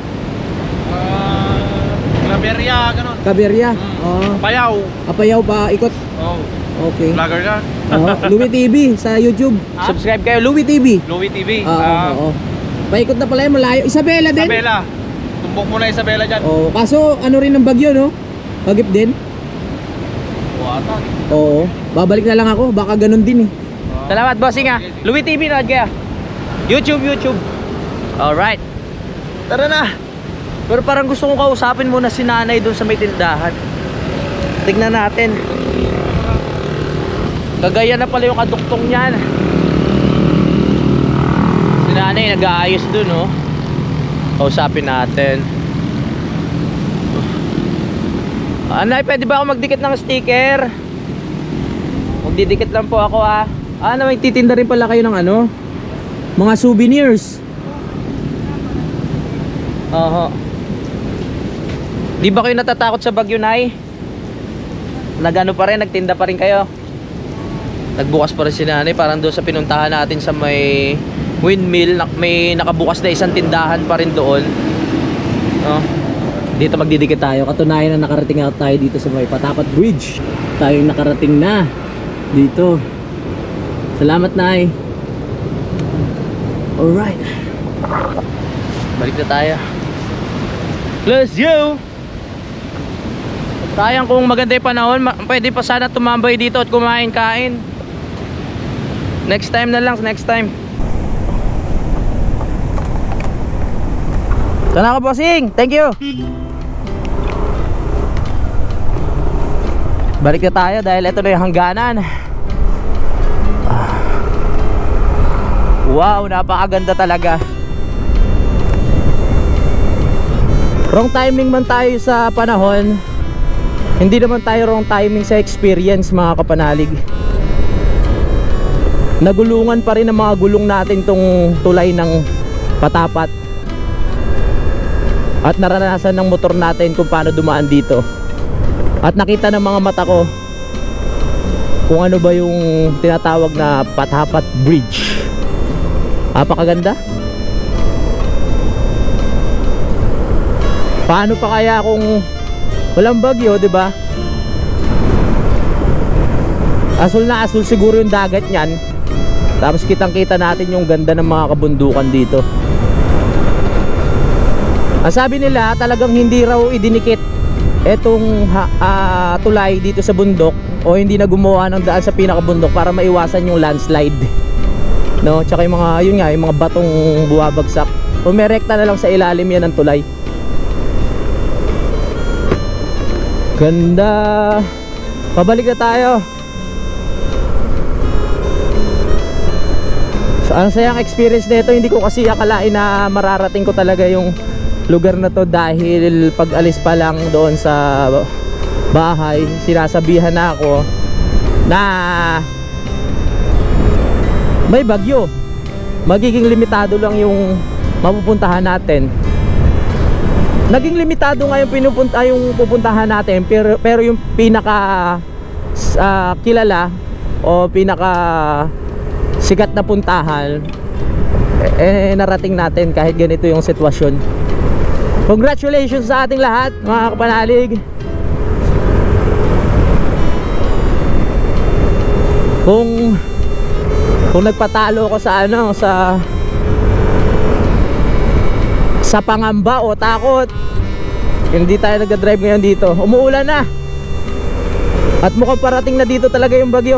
Claveria, ganun. Caberia. Oo. Payaw. Apayaw pa ikot. Oh, Okay. vlogger yan. Louie TV sa YouTube. Subscribe kayo, Louie TV. Louie TV. Oo. Paikot na pala yung malayo. Isabela din. Isabela. Tumbok mo na Isabela dyan. Oo. Kaso ano rin ng bagyo, no? Bagip din. Buwatan. Oo. Babalik na lang ako. Baka ganun din eh. Salamat, bossing ah. Louie TV na kaya. YouTube. Alright. Tara na. Pero parang gusto kong kausapin muna si nanay doon sa may tindahan. Tignan natin. Cagayan na pala yung kaduktong niyan. nanay nag-aayos dun, oh. Kausapin natin. Anay, pwede ba ako magdikit ng sticker? Magdidikit lang po ako, ah. Na may titinda rin pala kayo ng ano? Mga souvenirs. Oho. Di ba kayo natatakot sa bagyo, Nay? Nagano pa rin, nagtinda pa rin kayo. Nagbukas pa rin si nanay. Parang doon sa pinuntahan natin sa may windmill, may nakabukas na isang tindahan pa rin doon. Dito magdidikit tayo. Katunayan na nakarating out tayo dito sa may Patapat Bridge. Tayong nakarating na dito. Salamat, Nay. Alright. Balik na tayo. Let's go! Sayang kung maganda yung panahon, pwede pa sana tumambay dito at kumain-kain. Next time na lang, next time. Sana ka, bossing. Thank you. Balik na tayo dahil ito na yung hangganan. Wow, napakaganda talaga. Wrong timing man tayo sa panahon. Hindi naman tayo wrong timing sa experience, mga kapanalig. Nagulungan pa rin ang mga gulong natin tong tulay ng Patapat. At naranasan ng motor natin kung paano dumaan dito. At nakita ng mga mata ko kung ano ba yung tinatawag na Patapat Bridge. Napakaganda. Paano pa kaya kung walang bagyo, 'di ba? Asul na asul siguro yung dagat niyan. Tapos kitang-kita natin yung ganda ng mga kabundukan dito. Ang sabi nila, talagang hindi raw idinikit etong tulay dito sa bundok, o hindi na gumawa ng daan sa pinakabundok para maiwasan yung landslide. No, tsaka yung mga, yun nga, yung mga batong buwabagsak. Umerekta na lang sa ilalim yan ng tulay. Ganda. Pabalik na tayo. So, ang sayang experience nito, hindi ko kasi akalain na mararating ko talaga yung lugar na to, dahil pag alis pa lang doon sa bahay, sinasabihan na ako na may bagyo. Magiging limitado lang yung mapupuntahan natin. Naging limitado nga yung pupuntahan natin, pero yung pinaka kilala o pinaka sikat na puntahan narating natin kahit ganito yung sitwasyon. Congratulations sa ating lahat, mga kapanalig. Kung nagpatalo ko sa sa pangamba o takot, hindi tayo nagdadrive ngayon dito. Umuulan na. At mukhang parating na dito talaga yung bagyo.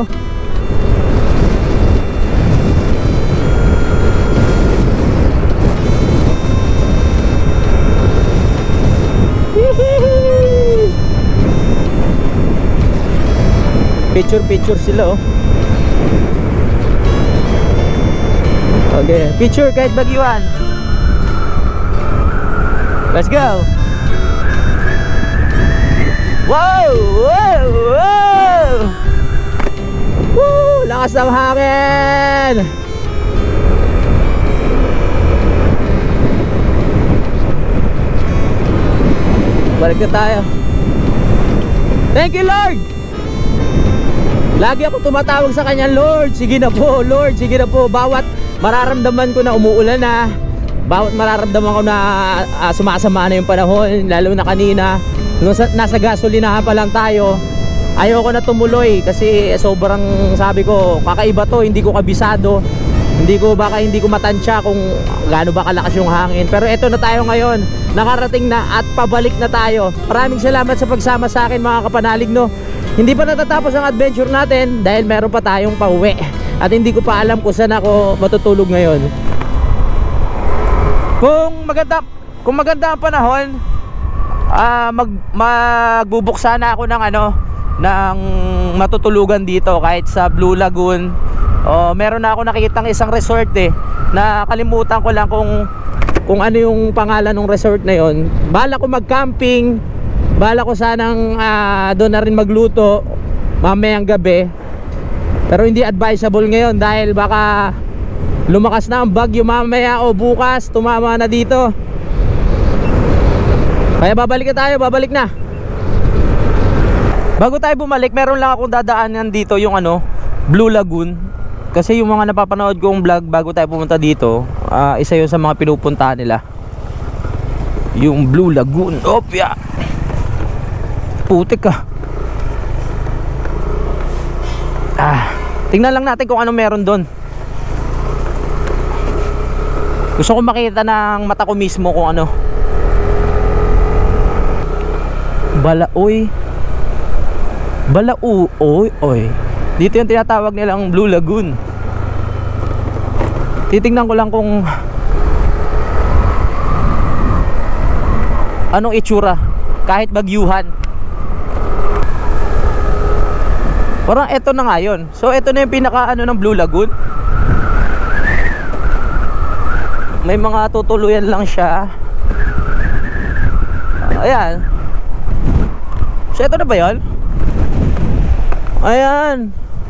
Picture sila, oh. Okay, picture kahit bagyuan. Let's go. Wow, wow, wow. Woo, lakas ng hangin. Balik na tayo. Thank you, Lord. Lagi ako tumatawag sa kanya, Lord, sige na po, Lord, sige na po. Bawat mararamdaman ko na umuulan na, bawat mararamdaman ko na sumasama na yung panahon, lalo na kanina nasa gasolinahan pa lang tayo, ayoko na tumuloy kasi sobrang, sabi ko, kakaiba to, hindi ko kabisado, baka hindi ko matansya kung gaano ba kalakas yung hangin. Pero eto na tayo ngayon, nakarating na at pabalik na tayo. Maraming salamat sa pagsama sa akin, mga kapanalig, no. Hindi pa natatapos ang adventure natin dahil meron pa tayong pauwi at hindi ko pa alam kung saan ako matutulog ngayon. Kung maganda ang panahon, magbubuksan na ako ng matutulugan dito, kahit sa Blue Lagoon Oh, meron na ako nakikitang isang resort eh. Nakalimutan ko lang kung ano yung pangalan ng resort na yon. Bala ko mag-camping. Bala ko sanang doon na rin magluto mamayang gabi. Pero hindi advisable ngayon dahil baka lumakas na ang bagyo mamaya o bukas tumama na dito. Kaya babalik na. Bago tayo bumalik, meron lang akong dadaanan dito yung Blue Lagoon. Kasi yung mga napapanood kong vlog bago tayo pumunta dito, isa yun sa mga pinupuntahan nila, yung Blue Lagoon. Opya, putik ka. Tingnan lang natin kung ano meron doon. Gusto ko makita ng mata ko mismo kung ano. Balaoy. Dito yung tinatawag nilang Blue Lagoon. Titingnan ko lang kung anong itsura kahit bagyuhan. Parang eto na nga yun. So eto na yung pinaka ng Blue Lagoon. May mga tutuluyan lang siya. Ayan. So eto na ba yun? Ayan.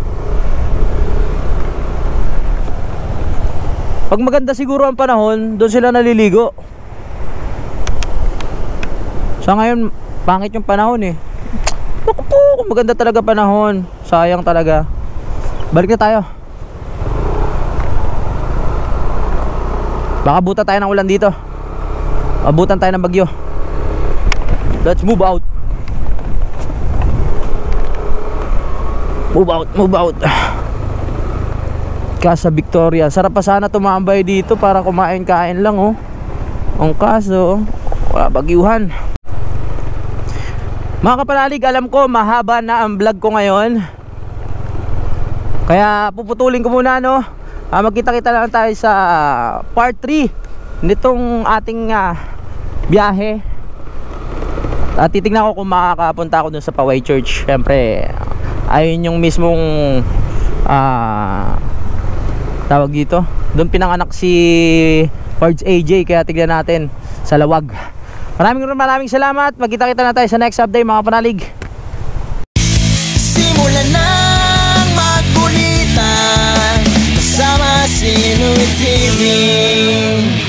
Pag maganda siguro ang panahon, doon sila naliligo. Sa ngayon, pangit yung panahon eh. Naku po, kung maganda talaga panahon, sayang talaga. Balik na tayo. Baka abutan tayo ng ulan dito. Abutan tayo ng bagyo. Let's move out. Move out. Casa Victoria. Sarap pa sana tumambay dito para kumain-kain lang oh. Ang kaso, wala bagyuhan. Mga kapanalig, alam ko mahaba na ang vlog ko ngayon. Kaya puputulin ko muna no. Magkita-kita lang tayo sa part 3 nitong ating biyahe. Titignan ko kung makakapunta ako dun sa Poway Church. Siyempre ayun yung mismong tawag dito, doon pinanganak si Pards AJ. Kaya tignan natin sa Lawag. Maraming salamat. Magkita-kita na tayo sa next update mga panalig. Simulan ng magkulitan kasama si Inuit TV.